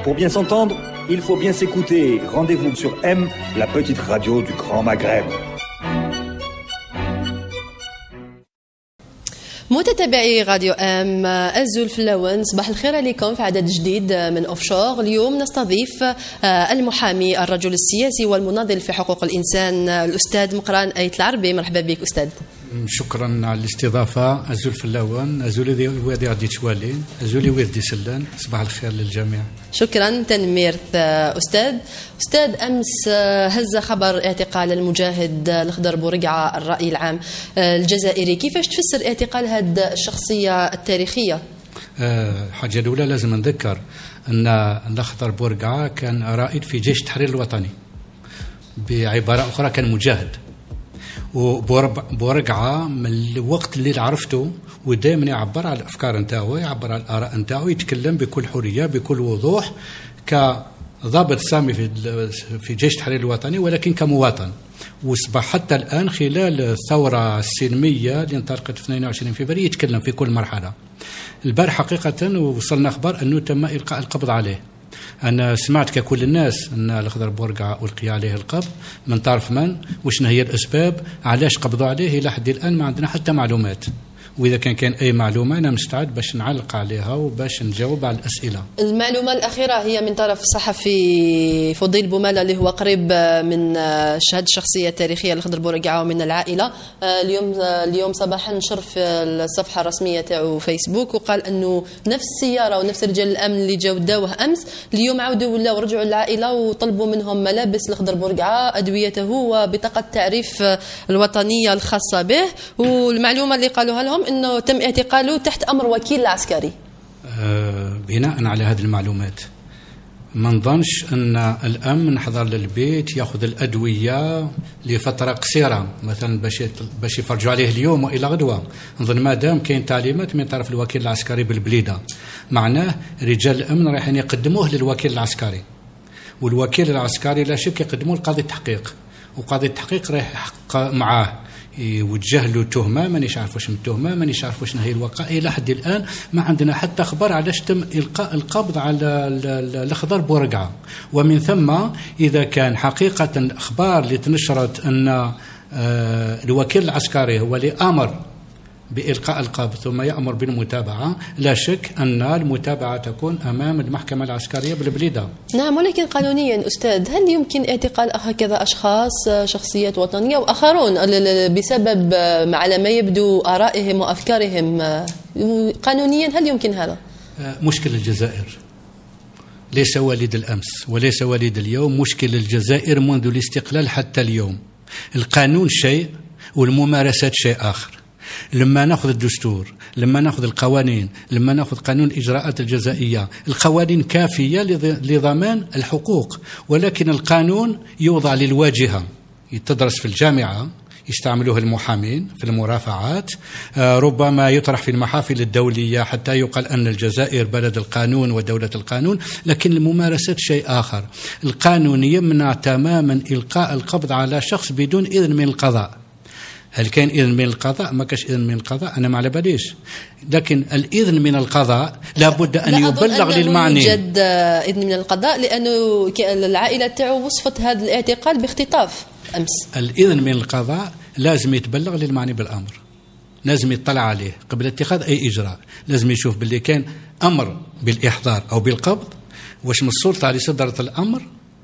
Pour bien s'entendre, il faut bien s'écouter. Rendez-vous sur M, la petite radio du Grand Maghreb. متتبعي راديو ام الزول في اللون، صباح الخير عليكم في عدد جديد من اوفشور. اليوم نستضيف المحامي الرجل السياسي والمناضل في حقوق الانسان الاستاذ مقران ايت العربي. مرحبا بك استاذ. شكرا على الاستضافه. الزول في اللون، الزول وادي غادي تشوالين، الزول وادي سلان. صباح الخير للجميع. شكرا تنميرث استاذ امس هز خبر اعتقال المجاهد الخضر بورقعه الراي العام الجزائري. كيفاش تفسر اعتقال هذه الشخصيه التاريخيه؟ حاجه الاولى لازم نذكر ان الخضر بورقعه كان رائد في جيش التحرير الوطني، بعباره اخرى كان مجاهد. وبورقعه من الوقت اللي عرفته ودائما يعبر على الافكار نتاعو، يعبر على الاراء نتاعو، يتكلم بكل حريه بكل وضوح كضابط سامي في جيش التحرير الوطني، ولكن كمواطن. واصبح حتى الان خلال الثوره السلميه اللي انطلقت في 22 فبراير يتكلم في كل مرحله. البارح حقيقه وصلنا اخبار انه تم القاء القبض عليه. أنا سمعت ككل الناس أن الخضر بورقعة ألقي عليه القبض من طرف من، وشنا هي الأسباب، علاش قبضوا عليه. إلى حد الآن ما عندنا حتى معلومات، وإذا كان أي معلومة أنا مستعد باش نعلق عليها وباش نجاوب على الأسئلة. المعلومة الأخيرة هي من طرف صحفي فضيل بومالة اللي هو قريب من شهادة الشخصية التاريخية لخضر بورقعة ومن العائلة. اليوم صباحا نشر في الصفحة الرسمية تاعو فيسبوك وقال أنه نفس السيارة ونفس رجال الأمن اللي جاو داوه أمس اليوم عاودوا ولاو رجعوا للعائلة وطلبوا منهم ملابس لخضر بورقعة، أدويته وبطاقة التعريف الوطنية الخاصة به. والمعلومة اللي قالوها لهم انه تم اعتقاله تحت امر وكيل العسكري. بناء على هذه المعلومات ما نظنش ان الامن حضر للبيت ياخذ الادويه لفتره قصيره مثلا باش يفرجوا عليه اليوم والى غدوه. نظن ما دام كاين تعليمات من طرف الوكيل العسكري بالبليده، معناه رجال الامن رايحين يقدموه للوكيل العسكري، والوكيل العسكري لا شك يقدموه لقاضي التحقيق، وقاضي التحقيق رايح يحقق معاه، يوجه له تهمه، مانيش عارف واش من التهمه، مانيش عارف واش هي الوقائع. الى حد الان ما عندنا حتى اخبار علاش تم القاء القبض على الخضر بورقعه. ومن ثم اذا كان حقيقه الاخبار اللي تنشرت ان الوكيل العسكري هو اللي امر بإلقاء القبض ثم يأمر بالمتابعة، لا شك أن المتابعة تكون أمام المحكمة العسكرية بالبليدة. نعم، ولكن قانونيا أستاذ هل يمكن اعتقال هكذا أشخاص شخصيات وطنية وآخرون بسبب على ما يبدو آرائهم وأفكارهم؟ قانونيا هل يمكن هذا؟ مشكل الجزائر ليس وليد الأمس وليس وليد اليوم، مشكل الجزائر منذ الاستقلال حتى اليوم. القانون شيء والممارسات شيء آخر. لما ناخذ الدستور، لما ناخذ القوانين، لما ناخذ قانون الإجراءات الجزائية، القوانين كافية لضمان الحقوق، ولكن القانون يوضع للواجهة. تدرس في الجامعة، يستعملوه المحامين في المرافعات، ربما يطرح في المحافل الدولية حتى يقال أن الجزائر بلد القانون ودولة القانون، لكن الممارسات شيء آخر. القانون يمنع تماما إلقاء القبض على شخص بدون إذن من القضاء. هل كان إذن من القضاء؟ ما كاش إذن من القضاء، أنا ما على باليش، لكن الإذن من القضاء لابد أن يبلغ للمعني. لا يوجد إذن من القضاء لأنه العائلة تاعو وصفت هذا الاعتقال باختطاف أمس. الإذن من القضاء لازم يتبلغ للمعني بالأمر، لازم يطلع عليه قبل اتخاذ أي إجراء، لازم يشوف باللي كان أمر بالإحضار أو بالقبض، واش من السلطة اللي صدرت الأمر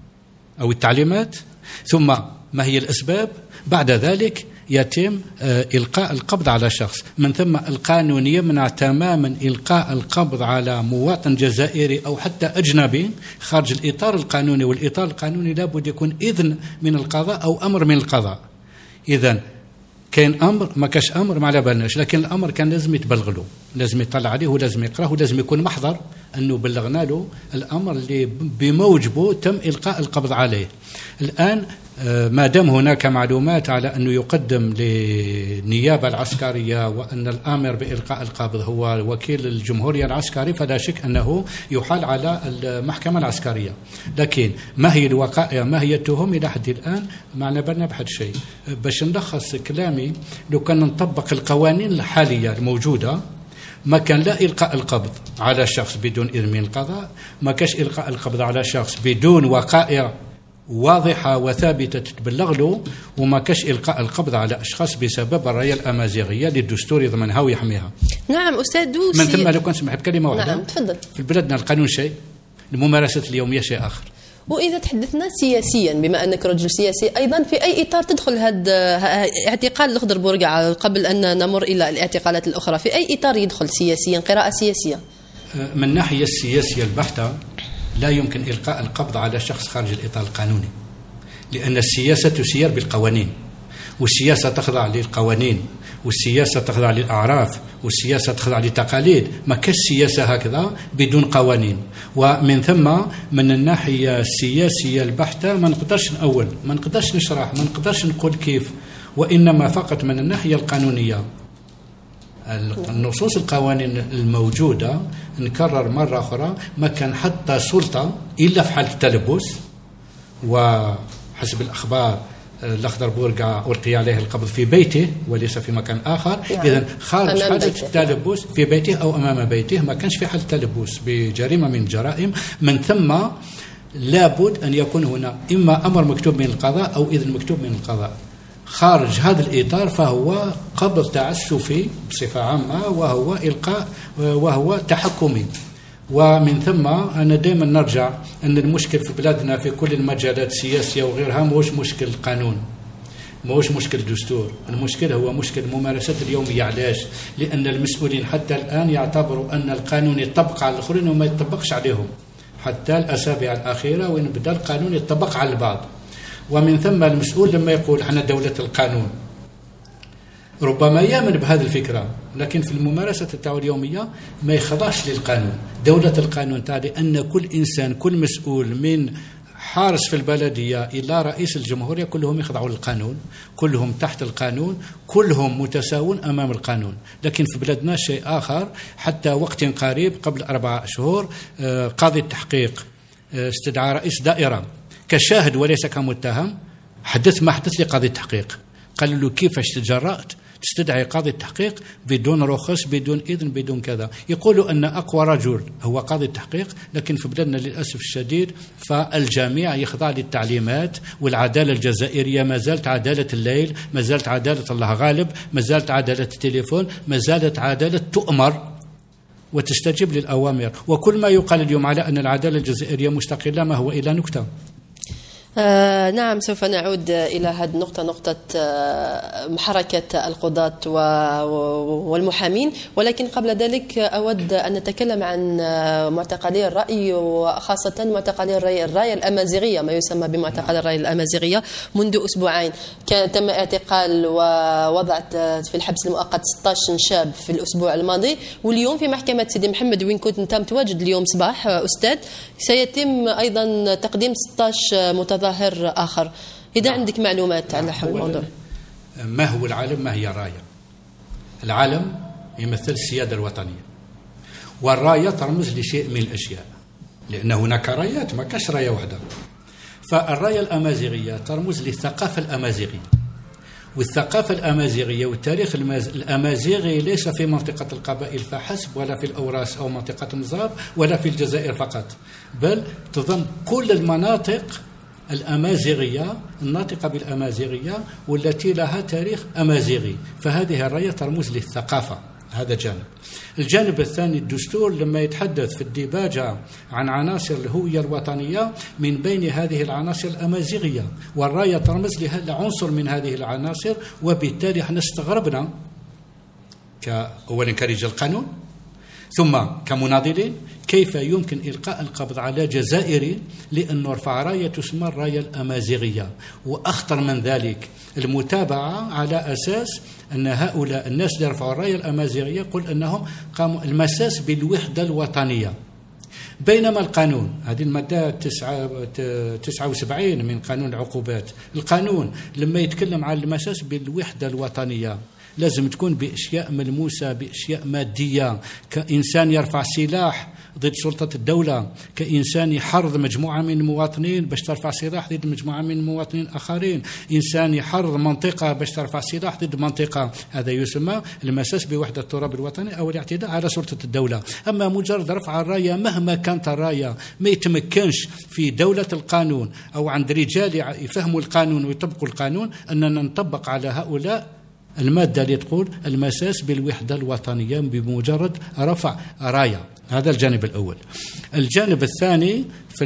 أو التعليمات، ثم ما هي الأسباب، بعد ذلك يتم إلقاء القبض على شخص. من ثم القانون يمنع تماما إلقاء القبض على مواطن جزائري أو حتى أجنبي خارج الإطار القانوني، والإطار القانوني لابد يكون إذن من القضاء أو أمر من القضاء. إذن كان أمر، ما كاش أمر ما على بالناش، لكن الأمر كان لازم يتبلغ له، لازم يطلع عليه ولازم يقرأه ولازم يكون محضر أنه بلغنا له الأمر اللي بموجبه تم إلقاء القبض عليه. الآن ما دام هناك معلومات على أنه يقدم للنيابة العسكرية وأن الآمر بإلقاء القبض هو وكيل الجمهورية العسكري، فلا شك أنه يحال على المحكمة العسكرية. لكن ما هي الوقائع، ما هي التهم، إلى حد الآن ما على بالنا بحد شيء. باش نلخص كلامي، لو كان نطبق القوانين الحالية الموجودة ما كان لا إلقاء القبض على شخص بدون إذن من القضاء، ما كاش إلقاء القبض على شخص بدون وقائع واضحة وثابتة تتبلغ له، وما كاش إلقاء القبض على أشخاص بسبب الراية الأمازيغية للدستور يضمنها ويحميها. نعم أستاذ من ثم لو كنت سمح بكلمة واحدة. نعم تفضل. في بلادنا القانون شيء، الممارسة اليومية شيء آخر. وإذا تحدثنا سياسيا، بما أنك رجل سياسي أيضا، في أي إطار تدخل هذا اعتقال الخضر بورقعة قبل أن نمر إلى الاعتقالات الأخرى؟ في أي إطار يدخل سياسيا، قراءة سياسية؟ من الناحية السياسية البحتة لا يمكن إلقاء القبض على شخص خارج الإطار القانوني، لأن السياسة تسير بالقوانين، والسياسة تخضع للقوانين، والسياسة تخضع للأعراف، والسياسة تخضع للتقاليد. ما كاش سياسة هكذا بدون قوانين. ومن ثم من الناحية السياسية البحتة ما نقدرش نأول، ما نقدرش نشرح، ما نقدرش نقول كيف، وإنما فقط من الناحية القانونية. النصوص القوانين الموجودة، نكرر مرة أخرى، ما كان حتى سلطة إلا في حالة التلبس، وحسب الأخبار الأخضر بورقعة ألقي عليه القبض في بيته وليس في مكان آخر. يعني إذن خارج حالة التلبس في بيته أو أمام بيته، ما كانش في حالة التلبس بجريمة من الجرائم. من ثم لابد أن يكون هنا إما أمر مكتوب من القضاء أو إذن مكتوب من القضاء. خارج هذا الإطار فهو قبض تعسفي بصفة عامة، وهو إلقاء، وهو تحكمي. ومن ثم أنا دائما نرجع أن المشكل في بلادنا في كل المجالات السياسية وغيرها موش مشكل قانون، موش مشكل دستور، المشكل هو مشكل ممارسات اليومية. علاش؟ لأن المسؤولين حتى الآن يعتبروا أن القانون يطبق على الآخرين وما يطبقش عليهم، حتى الأسابيع الأخيرة وين بدأ القانون يطبق على البعض. ومن ثم المسؤول لما يقول احنا دولة القانون ربما يامن بهذه الفكرة، لكن في الممارسة تاعو اليومية ما يخضعش للقانون. دولة القانون تعني أن كل إنسان، كل مسؤول من حارس في البلدية إلى رئيس الجمهورية كلهم يخضعوا للقانون، كلهم تحت القانون، كلهم متساوون أمام القانون. لكن في بلادنا شيء آخر. حتى وقت قريب قبل 4 أشهر قاضي التحقيق استدعى رئيس دائرة كشاهد وليس كمتهم. حدث ما حدث لقاضي التحقيق، قال له كيفاش تجرأت تستدعي قاضي التحقيق بدون رخص، بدون إذن، بدون كذا؟ يقولوا أن أقوى رجل هو قاضي التحقيق، لكن في بلادنا للأسف الشديد فالجميع يخضع للتعليمات. والعدالة الجزائرية ما زالت عدالة الليل، ما زالت عدالة الله غالب، ما زالت عدالة التليفون، ما زالت عدالة تؤمر وتستجيب للأوامر. وكل ما يقال اليوم على أن العدالة الجزائرية مستقلة ما هو إلا نكتة. نعم، سوف نعود إلى هذه النقطة، نقطة حركة القضاة والمحامين، ولكن قبل ذلك أود أن نتكلم عن معتقلي الرأي، وخاصة معتقلي الراية الأمازيغية، ما يسمى بمعتقل الراية الأمازيغية. منذ أسبوعين تم اعتقال ووضعت في الحبس المؤقت 16 شاب في الأسبوع الماضي، واليوم في محكمة سيدي محمد وين كنت أنت متواجد اليوم صباح أستاذ، سيتم أيضا تقديم 16 متظاهر آخر. إذا عندك معلومات على حول الموضوع. ما هو العالم؟ ما هي الراية؟ العالم يمثل السيادة الوطنية، والراية ترمز لشيء من الأشياء، لأن هناك رايات، ما كاش راية واحدة. فالراية الأمازيغية ترمز للثقافة الأمازيغية، والثقافة الأمازيغية والتاريخ الأمازيغي ليس في منطقة القبائل فحسب، ولا في الأوراس أو منطقة النزاب، ولا في الجزائر فقط، بل تضم كل المناطق الأمازيغية الناطقة بالأمازيغية والتي لها تاريخ أمازيغي. فهذه الراية ترمز للثقافة، هذا جانب. الجانب الثاني الدستور لما يتحدث في الديباجة عن عناصر الهوية الوطنية، من بين هذه العناصر الأمازيغية، والراية ترمز لعنصر من هذه العناصر. وبالتالي احنا استغربنا أولا كرجال قانون ثم كمناضلين كيف يمكن إلقاء القبض على جزائري لأنه رفع راية تسمى الراية الأمازيغية. وأخطر من ذلك المتابعة على أساس أن هؤلاء الناس اللي رفعوا الراية الأمازيغية يقول أنهم قاموا المساس بالوحدة الوطنية، بينما القانون، هذه المادة 79 من قانون العقوبات، القانون لما يتكلم عن المساس بالوحدة الوطنية لازم تكون بأشياء ملموسة، بأشياء مادية، كإنسان يرفع سلاح ضد سلطة الدولة، كإنسان يحرض مجموعة من المواطنين باش ترفع سلاح ضد مجموعة من المواطنين الآخرين، إنسان يحرض منطقة باش ترفع سلاح ضد منطقة، هذا يسمى المساس بوحدة التراب الوطني أو الاعتداء على سلطة الدولة. أما مجرد رفع الراية مهما كانت الراية ما يتمكنش في دولة القانون أو عند رجال يفهموا القانون ويطبقوا القانون أننا نطبق على هؤلاء المادة اللي تقول المساس بالوحدة الوطنية بمجرد رفع راية. هذا الجانب الأول. الجانب الثاني في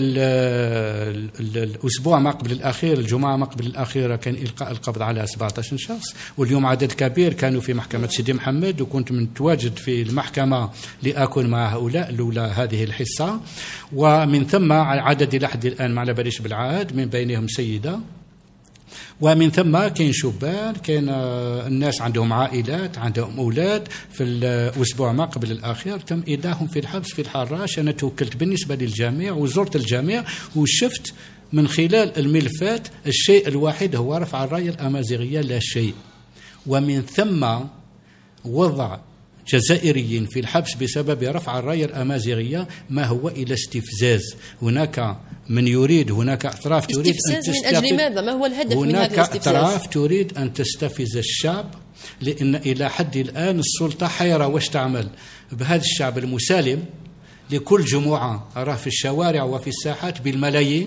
الأسبوع ما قبل الأخير، الجمعة ما قبل الأخيرة، كان إلقاء القبض على 17 شخص، واليوم عدد كبير كانوا في محكمة سيدي محمد، وكنت متواجد في المحكمة لأكون مع هؤلاء لولا هذه الحصة. ومن ثم عدد لحد الآن ما على باليش بالعدد، من بينهم سيدة، ومن ثم كاين شبان، كاين الناس عندهم عائلات عندهم أولاد. في الأسبوع ما قبل الأخير تم إيداعهم في الحبس في الحراش. أنا توكلت بالنسبة للجميع وزرت الجميع وشفت من خلال الملفات الشيء الواحد هو رفع الراية الأمازيغية لا شيء. ومن ثم وضع جزائريين في الحبس بسبب رفع الراية الأمازيغية ما هو إلى استفزاز. هناك من يريد، هناك أطراف تريد أن تستفز. من أجل ماذا؟ ما هو الهدف من هذا الاستفزاز؟ هناك أطراف تريد أن تستفز الشعب، لأن إلى حد الآن السلطة حيرة واش تعمل بهذا الشعب المسالم لكل جمعة راه في الشوارع وفي الساحات بالملايين.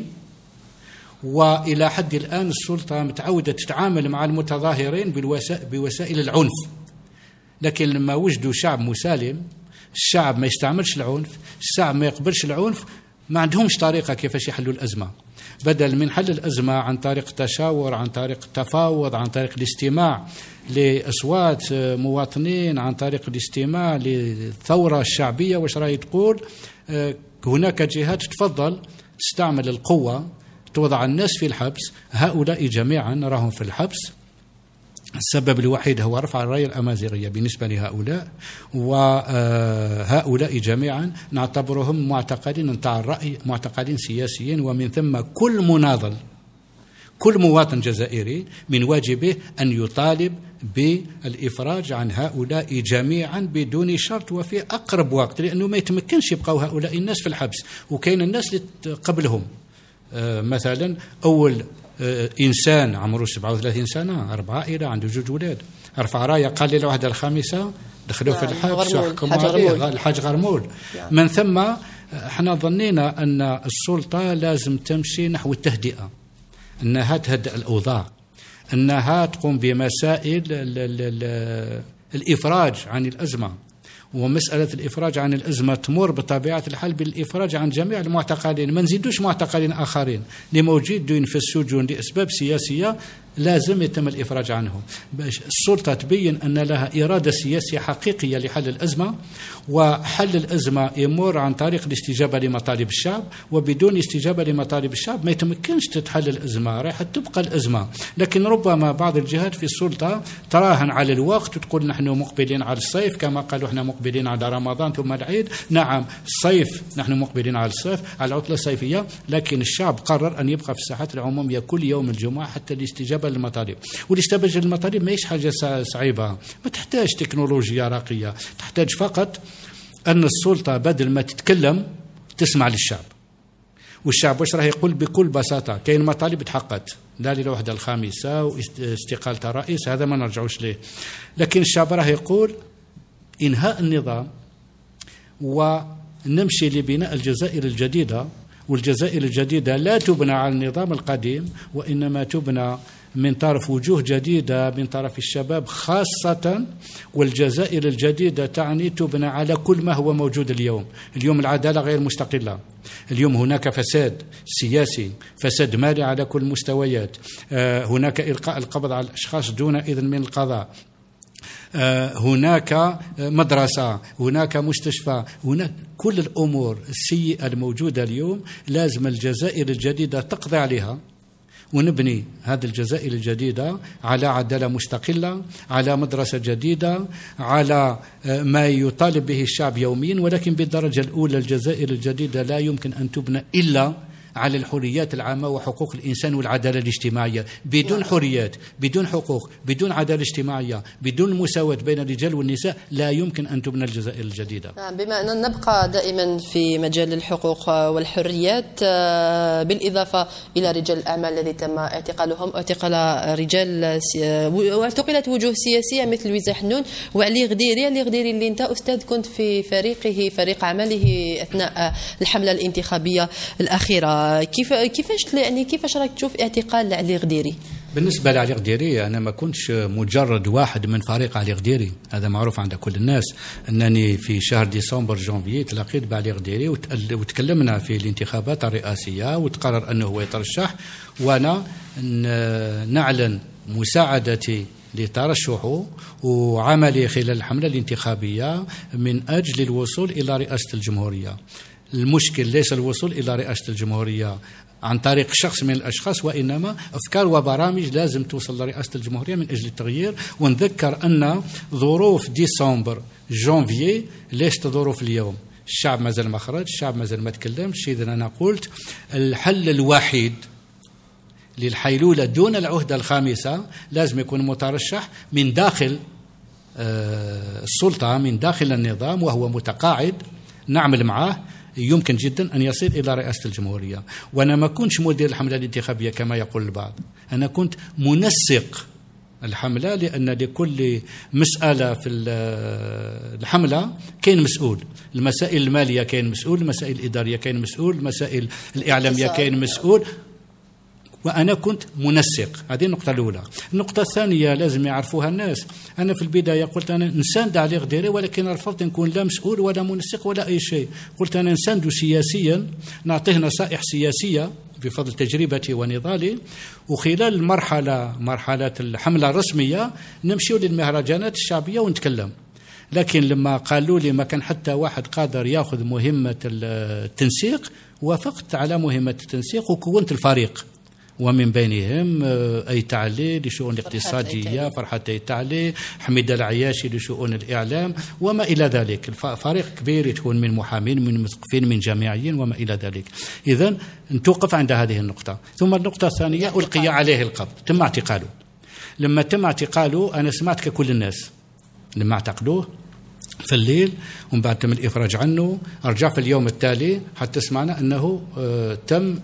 وإلى حد الآن السلطة متعودة تتعامل مع المتظاهرين بوسائل العنف، لكن لما وجدوا شعب مسالم، الشعب ما يستعملش العنف، الشعب ما يقبلش العنف، ما عندهمش طريقة كيفاش يحلوا الأزمة. بدل من حل الأزمة عن طريق التشاور، عن طريق التفاوض، عن طريق الاستماع لأصوات مواطنين، عن طريق الاستماع للثورة الشعبية واش راهي تقول، هناك جهات تفضل تستعمل القوة توضع الناس في الحبس. هؤلاء جميعا راهم في الحبس. السبب الوحيد هو رفع الراية الأمازيغية بالنسبة لهؤلاء، وهؤلاء جميعا نعتبرهم معتقلين نتاع الرأي، معتقلين سياسيين. ومن ثم كل مناضل، كل مواطن جزائري من واجبه أن يطالب بالإفراج عن هؤلاء جميعا بدون شرط وفي أقرب وقت، لأنه ما يتمكنش يبقوا هؤلاء الناس في الحبس. وكاين الناس اللي قبلهم، مثلا أول إنسان عمره 37 سنة، 4 عائلة، عنده 2 أولاد، رفع راية قال لي الواحدة الخامسة دخلوا في الحبس وحكموا عليه الحاج غرمول. من ثم احنا ظنينا أن السلطة لازم تمشي نحو التهدئة، أنها تهدئ الأوضاع، أنها تقوم بمسائل الإفراج عن الأزمة. ومسألة الإفراج عن الأزمة تمر بطبيعة الحال بالإفراج عن جميع المعتقلين، ما نزيدوش معتقلين آخرين اللي موجودين في السجون لأسباب سياسية لازم يتم الإفراج عنهم. السلطة تبين أن لها إرادة سياسية حقيقية لحل الأزمة، وحل الأزمة يمر عن طريق الاستجابة لمطالب الشعب، وبدون استجابة لمطالب الشعب ما يتمكنش تتحل الأزمة، راح تبقى الأزمة. لكن ربما بعض الجهات في السلطة تراهن على الوقت وتقول نحن مقبلين على الصيف، كما قالوا احنا مقبلين على رمضان ثم العيد. نعم الصيف نحن مقبلين على الصيف، على العطلة الصيفية، لكن الشعب قرر أن يبقى في الساحات العمومية كل يوم الجمعة حتى الاستجابة للمطالب. والاستجابة للمطالب ما هيش حاجة صعيبة، ما تحتاج تكنولوجيا راقية، تحتاج فقط أن السلطة بدل ما تتكلم تسمع للشعب. والشعب واش راه يقول بكل بساطة؟ كاين مطالب تحققت، لا للوحدة الخامسة واستقالة الرئيس، هذا ما نرجعوش ليه، لكن الشعب راه يقول إنهاء النظام ونمشي لبناء الجزائر الجديدة. والجزائر الجديدة لا تبنى على النظام القديم، وإنما تبنى من طرف وجوه جديدة، من طرف الشباب خاصة. والجزائر الجديدة تعني تبنى على كل ما هو موجود اليوم. اليوم العدالة غير مستقلة، اليوم هناك فساد سياسي، فساد مالي على كل المستويات، هناك إلقاء القبض على الأشخاص دون إذن من القضاء، هناك مدرسة، هناك مستشفى، هناك كل الأمور السيئة الموجودة اليوم لازم الجزائر الجديدة تقضي عليها، ونبني هذه الجزائر الجديدة على عدالة مستقلة، على مدرسة جديدة، على ما يطالب به الشعب يوميا. ولكن بالدرجة الأولى الجزائر الجديدة لا يمكن أن تبنى إلا على الحريات العامة وحقوق الإنسان والعدالة الاجتماعية. بدون حريات، بدون حقوق، بدون عدالة اجتماعية، بدون مساواة بين الرجال والنساء لا يمكن أن تبنى الجزائر الجديدة. بما أننا نبقى دائما في مجال الحقوق والحريات، بالإضافة إلى رجال الأعمال الذي تم اعتقالهم، اعتقال رجال واعتقلت وجوه سياسية مثل لويزا حنون وعلي غديري. اللي أنت أستاذ كنت في فريق عمله أثناء الحملة الانتخابية الأخيرة، كيفاش راك تشوف اعتقال علي غديري؟ بالنسبة لعلي غديري أنا ما كنتش مجرد واحد من فريق علي غديري، هذا معروف عند كل الناس. أنني في شهر ديسمبر جانفي تلاقيت بعلي غديري وتكلمنا في الانتخابات الرئاسية وتقرر أنه هو يترشح، وأنا نعلن مساعدتي لترشحه وعملي خلال الحملة الانتخابية من أجل الوصول إلى رئاسة الجمهورية. المشكل ليس الوصول إلى رئاسة الجمهورية عن طريق شخص من الأشخاص، وإنما أفكار وبرامج لازم توصل لرئاسة الجمهورية من أجل التغيير. ونذكر أن ظروف ديسمبر جانفي ليست ظروف اليوم. الشعب مازال ما خرج، الشعب مازال ما تكلمش. إذن أنا قلت الحل الوحيد للحيلولة دون العهدة الخامسة لازم يكون مترشح من داخل السلطة، من داخل النظام، وهو متقاعد نعمل معه يمكن جدا أن يصل إلى رئاسة الجمهورية. وأنا ما كنتش مدير الحملة الانتخابية كما يقول البعض، أنا كنت منسق الحملة، لأن لكل مسألة في الحملة كاين مسؤول. المسائل المالية كاين مسؤول، المسائل الإدارية كاين مسؤول، المسائل الإعلامية كاين مسؤول، وأنا كنت منسق. هذه النقطة الأولى. النقطة الثانية لازم يعرفوها الناس، أنا في البداية قلت أنا نساند علي غديري، ولكن رفضت نكون لا مسؤول ولا منسق ولا أي شيء. قلت أنا نساند سياسيا، نعطيه نصائح سياسية بفضل تجربتي ونضالي، وخلال مرحلة الحملة الرسمية نمشيو للمهرجانات الشعبية ونتكلم. لكن لما قالوا لي ما كان حتى واحد قادر يأخذ مهمة التنسيق، وافقت على مهمة التنسيق وكونت الفريق، ومن بينهم أيت علي لشؤون الاقتصادية، فرحة أيت علي، حميدة العياشي لشؤون الإعلام وما إلى ذلك. فريق كبير يكون من محامين، من مثقفين، من جامعيين وما إلى ذلك. إذن نتوقف عند هذه النقطة. ثم النقطة الثانية، ألقي عليه القبض، تم اعتقاله. لما تم اعتقاله أنا سمعت ككل الناس لما اعتقلوه في الليل، ومن بعد تم الإفراج عنه، أرجع في اليوم التالي حتى سمعنا أنه تم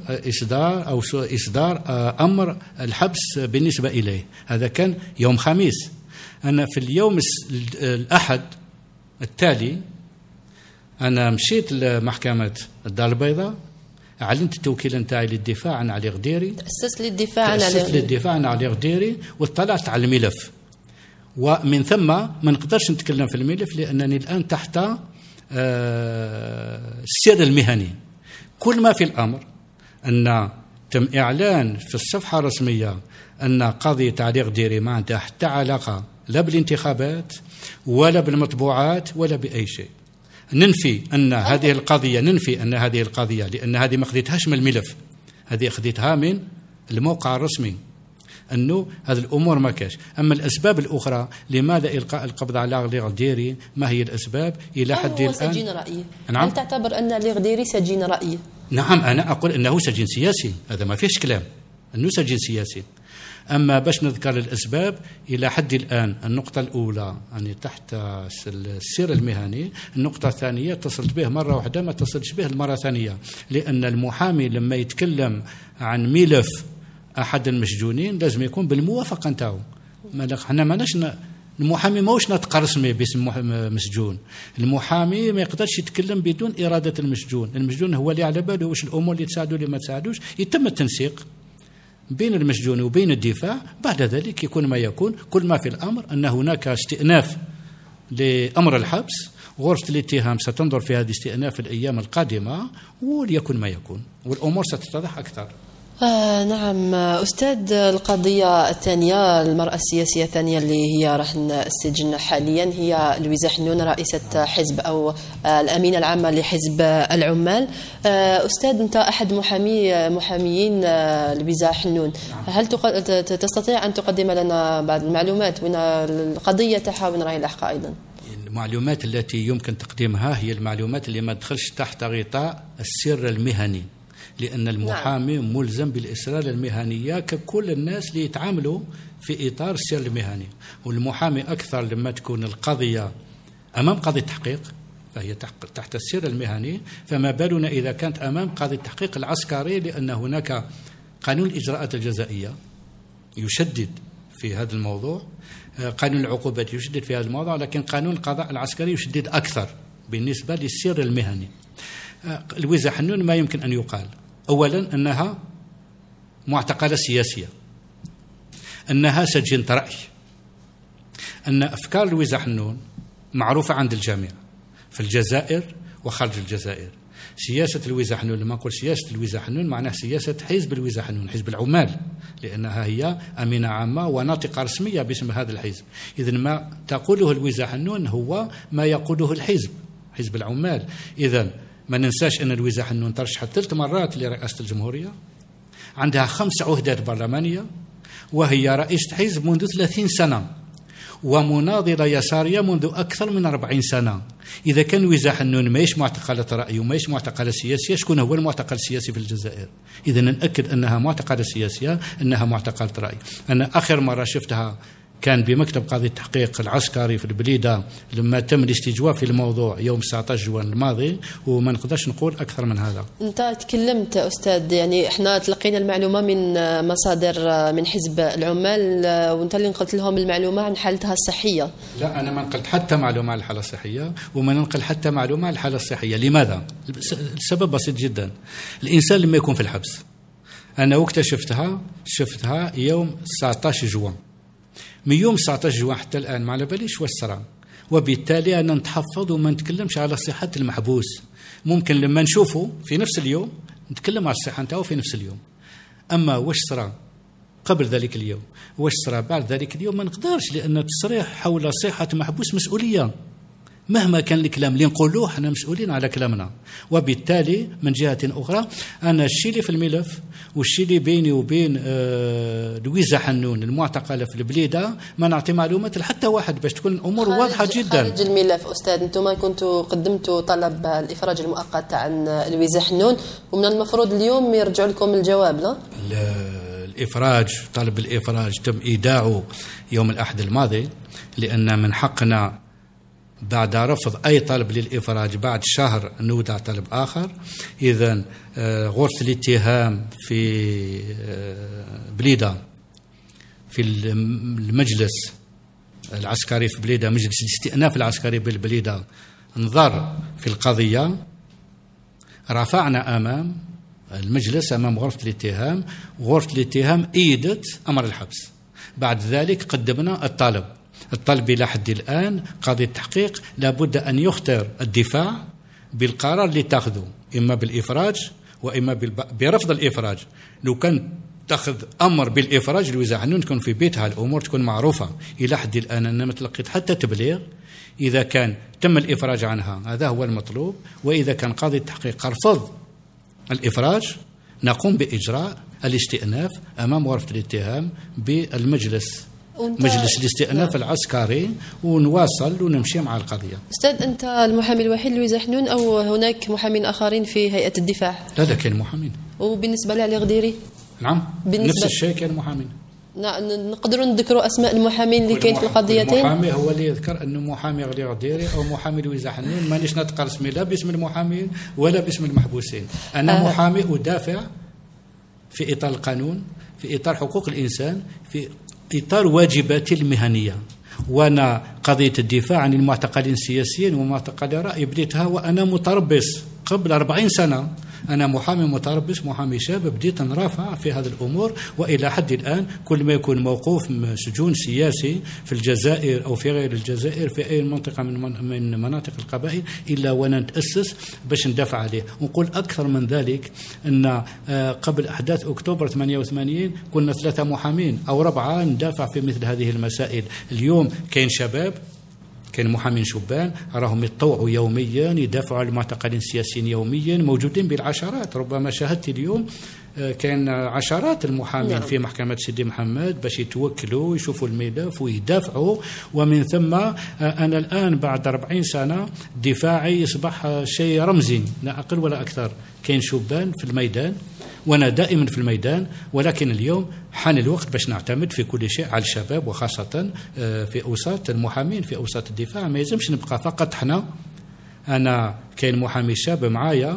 إصدار أمر الحبس بالنسبة إليه. هذا كان يوم خميس. أنا في اليوم الأحد التالي أنا مشيت لمحكمة الدار البيضاء، أعلنت التوكيل نتاعي للدفاع عن علي غديري، تأسست للدفاع عن علي غديري، واطلعت على الملف. ومن ثم ما نقدرش نتكلم في الملف لأنني الآن تحت السر المهني. كل ما في الأمر أن تم إعلان في الصفحة الرسمية أن قضية علي غديري ما عندها حتى علاقة لا بالانتخابات ولا بالمطبوعات ولا بأي شيء. ننفي أن هذه القضية لأن هذه ما خذيتهاش من الملف، هذه أخذتها من الموقع الرسمي، أنه هذه الأمور ما كاش. أما الأسباب الأخرى لماذا إلقاء القبض على علي غديري، ما هي الأسباب إلى حد الآن؟ هو سجين رأي. نعم؟ هل تعتبر أن علي غديري سجين رأي؟ نعم، أنا أقول أنه سجين سياسي، هذا ما فيش كلام، أنه سجين سياسي. أما باش نذكر الأسباب إلى حد الآن، النقطة الأولى أني تحت السير المهني، النقطة الثانية اتصلت به مرة واحدة، ما اتصلتش به المرة الثانية، لأن المحامي لما يتكلم عن ملف أحد المسجونين لازم يكون بالموافقة نتاعو. احنا ماناش المحامي ماهوش نطق رسمي باسم مسجون. المحامي ما يقدرش يتكلم بدون إرادة المسجون. المسجون هو اللي على باله واش الأمور اللي تساعدوا اللي ما تساعدوش. يتم التنسيق بين المسجون وبين الدفاع، بعد ذلك يكون ما يكون. كل ما في الأمر أن هناك استئناف لأمر الحبس، غرفة الاتهام ستنظر في هذه الاستئناف الأيام القادمة، وليكن ما يكون، والأمور ستتضح أكثر. نعم أستاذ، القضية الثانية، المرأة السياسية الثانية اللي هي راح السجن حاليا هي لويزا حنون، رئيسة حزب أو الأمينة العامة لحزب العمال. أستاذ، أنت أحد محاميين لويزا حنون، هل تستطيع أن تقدم لنا بعض المعلومات وين القضية تاعها وين راهي لاحقة أيضا؟ المعلومات التي يمكن تقديمها هي المعلومات اللي ما تدخلش تحت غطاء السر المهني. لأن المحامي ملزم بالإسرار المهنية ككل الناس اللي يتعاملوا في إطار السير المهني. والمحامي أكثر لما تكون القضية أمام قاضي التحقيق فهي تحت السير المهني، فما بالنا إذا كانت أمام قاضي التحقيق العسكري، لأن هناك قانون الإجراءات الجزائية يشدد في هذا الموضوع، قانون العقوبات يشدد في هذا الموضوع، لكن قانون القضاء العسكري يشدد أكثر بالنسبة للسير المهني. لويزا حنون ما يمكن أن يقال أولا أنها معتقلة سياسية، أنها سجنت رأي، أن أفكار لويزا حنون معروفة عند الجميع في الجزائر وخارج الجزائر. سياسة لويزا حنون، لما نقول سياسة لويزا حنون معناه سياسة حزب لويزا حنون، حزب العمال، لأنها هي أمينة عامة وناطقة رسمية باسم هذا الحزب. إذن ما تقوله لويزا حنون هو ما يقوله الحزب، حزب العمال. إذن ما ننساش أن لويزا حنون ترشحت 3 مرات لرئاسة الجمهورية، عندها 5 عهدات برلمانية، وهي رئيسة حزب منذ 30 سنة، ومناضلة يسارية منذ أكثر من 40 سنة. إذا كان لويزا حنون ماهيش معتقلة رأي وماهيش معتقلة سياسية، شكون هو المعتقل السياسي في الجزائر؟ إذا نأكد أنها معتقلة سياسية، أنها معتقلة رأي. أنا آخر مرة شفتها كان بمكتب قاضي التحقيق العسكري في البليدة لما تم الاستجواب في الموضوع يوم 19 جوان الماضي، وما نقدرش نقول أكثر من هذا. أنت تكلمت أستاذ، يعني إحنا تلقينا المعلومة من مصادر من حزب العمال، وأنت اللي نقلت لهم المعلومة عن حالتها الصحية. لا، أنا ما نقلت حتى معلومة عن الحالة الصحية، وما ننقل حتى معلومة عن الحالة الصحية. لماذا؟ السبب بسيط جدا. الإنسان لما يكون في الحبس، أنا وقت شفتها يوم 19 جوان، من يوم 19 جوان حتى الآن ما على باليش واش صرا، وبالتالي أنا نتحفظ وما نتكلمش على صحة المحبوس. ممكن لما نشوفه في نفس اليوم نتكلم على الصحة نتاعو في نفس اليوم، أما واش صرا قبل ذلك اليوم واش صرا بعد ذلك اليوم ما نقدرش، لأن التصريح حول صحة محبوس مسؤولية. مهما كان الكلام اللي نقولوه احنا مسؤولين على كلامنا. وبالتالي من جهة أخرى أنا الشيء اللي في الملف والشيء اللي بيني وبين لويزا حنون المعتقلة في البليدة ما نعطي معلومات لحتى واحد باش تكون الأمور واضحة جدا. خارج الملف أستاذ، أنتم كنتوا قدمتوا طلب الإفراج المؤقت عن لويزا حنون، ومن المفروض اليوم يرجع لكم الجواب. لا الإفراج، طلب الإفراج تم إيداعه يوم الأحد الماضي، لأن من حقنا بعد رفض أي طلب للإفراج بعد شهر نودع طلب آخر. إذن غرفة الاتهام في بليدة في المجلس العسكري في بليدة، مجلس الاستئناف العسكري بالبليدة، نظر في القضية. رفعنا أمام المجلس أمام غرفة الاتهام، وغرفة الاتهام أيدت أمر الحبس. بعد ذلك قدمنا الطلب إلى حد الآن قاضي التحقيق لابد أن يختار الدفاع بالقرار اللي تأخذه، إما بالإفراج وإما برفض الإفراج. لو كان تأخذ أمر بالإفراج لويزا حنون تكون في بيتها، الأمور تكون معروفة. إلى حد الآن أنا ما تلقيت حتى تبليغ. إذا كان تم الإفراج عنها هذا هو المطلوب، وإذا كان قاضي التحقيق رفض الإفراج نقوم بإجراء الاستئناف أمام غرفة الاتهام بالمجلس، مجلس الاستئناف العسكري، ونواصل ونمشي مع القضية. أستاذ، أنت المحامي الوحيد لويزا حنون أو هناك محامين آخرين في هيئة الدفاع؟ لا، كان محامين. وبالنسبة لعلي غديري؟ نعم، نفس الشيء كان محامين. نقدروا نذكروا أسماء المحامين اللي كاين في القضيتين؟ المحامي هو اللي يذكر أنه محامي علي غديري أو محامي لويزا حنون. مانيش نطق رسمي لا باسم المحامين ولا باسم المحبوسين. أنا محامي أدافع في إطار القانون، في إطار حقوق الإنسان، في إطار واجباتي المهنية. وأنا قضية الدفاع عن المعتقلين السياسيين ومعتقلي رأي بديتها وأنا متربص قبل 40 سنة. أنا محامي متربص، محامي شاب، بديت نرافع في هذه الأمور. وإلى حد الآن كل ما يكون موقوف سجون سياسي في الجزائر أو في غير الجزائر في أي منطقة من مناطق القبائل إلا وأنا نتأسس باش ندافع عليه. ونقول أكثر من ذلك أن قبل أحداث أكتوبر 88 كنا 3 محامين أو 4 ندافع في مثل هذه المسائل. اليوم كاين شباب كان محامين شبان راهم يتطوعوا يوميا يدافعوا عن المعتقلين السياسيين يوميا، موجودين بالعشرات. ربما شاهدت اليوم كان عشرات المحامين في محكمة سيدي محمد باش يتوكلوا يشوفوا الملف ويدافعوا. ومن ثم أنا الآن بعد 40 سنة دفاعي يصبح شيء رمزي لا أقل ولا أكثر. كاين شبان في الميدان وأنا دائما في الميدان، ولكن اليوم حان الوقت باش نعتمد في كل شيء على الشباب، وخاصة في أوساط المحامين في أوساط الدفاع. ما يلزمش نبقى فقط حنا. أنا كاين محامي شاب معايا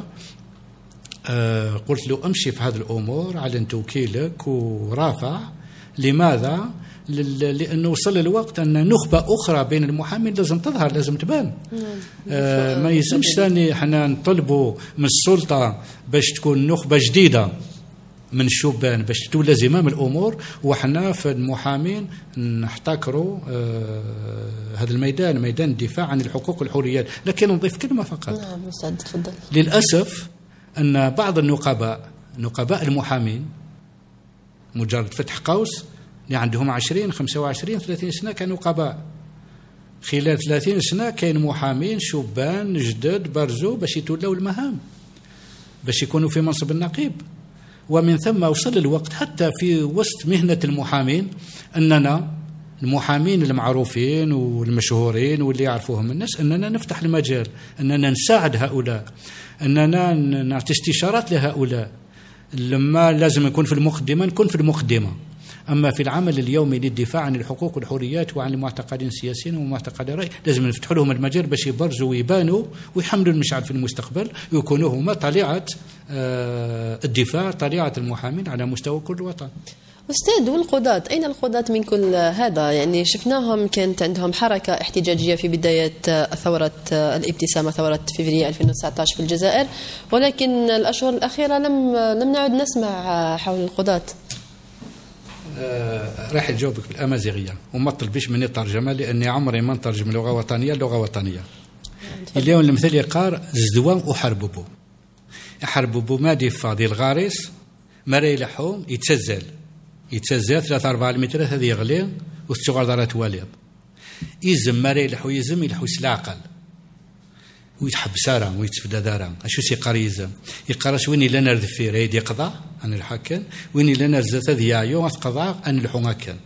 قلت له أمشي في هذه الأمور على توكيلك ورافع. لماذا؟ لأنه وصل الوقت أن نخبة أخرى بين المحامين لازم تظهر، لازم تبان. ما يلزمش ثاني حنا نطلبوا من السلطة باش تكون نخبة جديدة من الشبان باش تولى زمام الأمور، وحنا في المحامين نحتكروا هذا الميدان، ميدان الدفاع عن الحقوق والحريات. لكن نضيف كلمة فقط. نعم مستعد، تفضل. للأسف أن بعض نقباء المحامين مجرد فتح قوس اللي عندهم 20 25 30 سنة كنقباء، خلال 30 سنة كاين محامين شبان جدد برزوا باش يتولاو المهام، باش يكونوا في منصب النقيب. ومن ثم وصل الوقت حتى في وسط مهنة المحامين أننا المحامين المعروفين والمشهورين واللي يعرفوهم الناس أننا نفتح المجال، أننا نساعد هؤلاء، أننا نعطي استشارات لهؤلاء. لما لازم نكون في المقدمة نكون في المقدمة. أما في العمل اليومي للدفاع عن الحقوق والحريات وعن المعتقلين السياسيين ومعتقلي الرأي لازم نفتح لهم المجال باش يبرزوا ويبانوا ويحملوا المشعل في المستقبل، ويكونوا هما طليعة الدفاع، طليعة المحامين على مستوى كل وطن. أستاذ، والقضاة أين القضاة من كل هذا؟ يعني شفناهم كانت عندهم حركة احتجاجية في بداية ثورة الابتسامة، ثورة فبراير 2019 في الجزائر، ولكن الأشهر الأخيرة لم نعد نسمع حول القضاة. راح نجاوبك بالأمازيغية وما تطلبيش مني ترجمة لأني عمري ما نترجم لغة وطنية لغة وطنية. اليوم المثل يقار زدوان وحرببو يحرببو مادي فاضي الغارس مري لحوم يتسزل 3-4 مترات هذه يغلي والصغار دارات واليض يزم مري لحو يلحو سلاقل ويتحب سارة ويتفدى دارا. أشو سيقار يزم يقارش ويني لنا ذفير يدي قضاء أن الحكم ويني لنا زات ذيايو قضاء أن الحكم.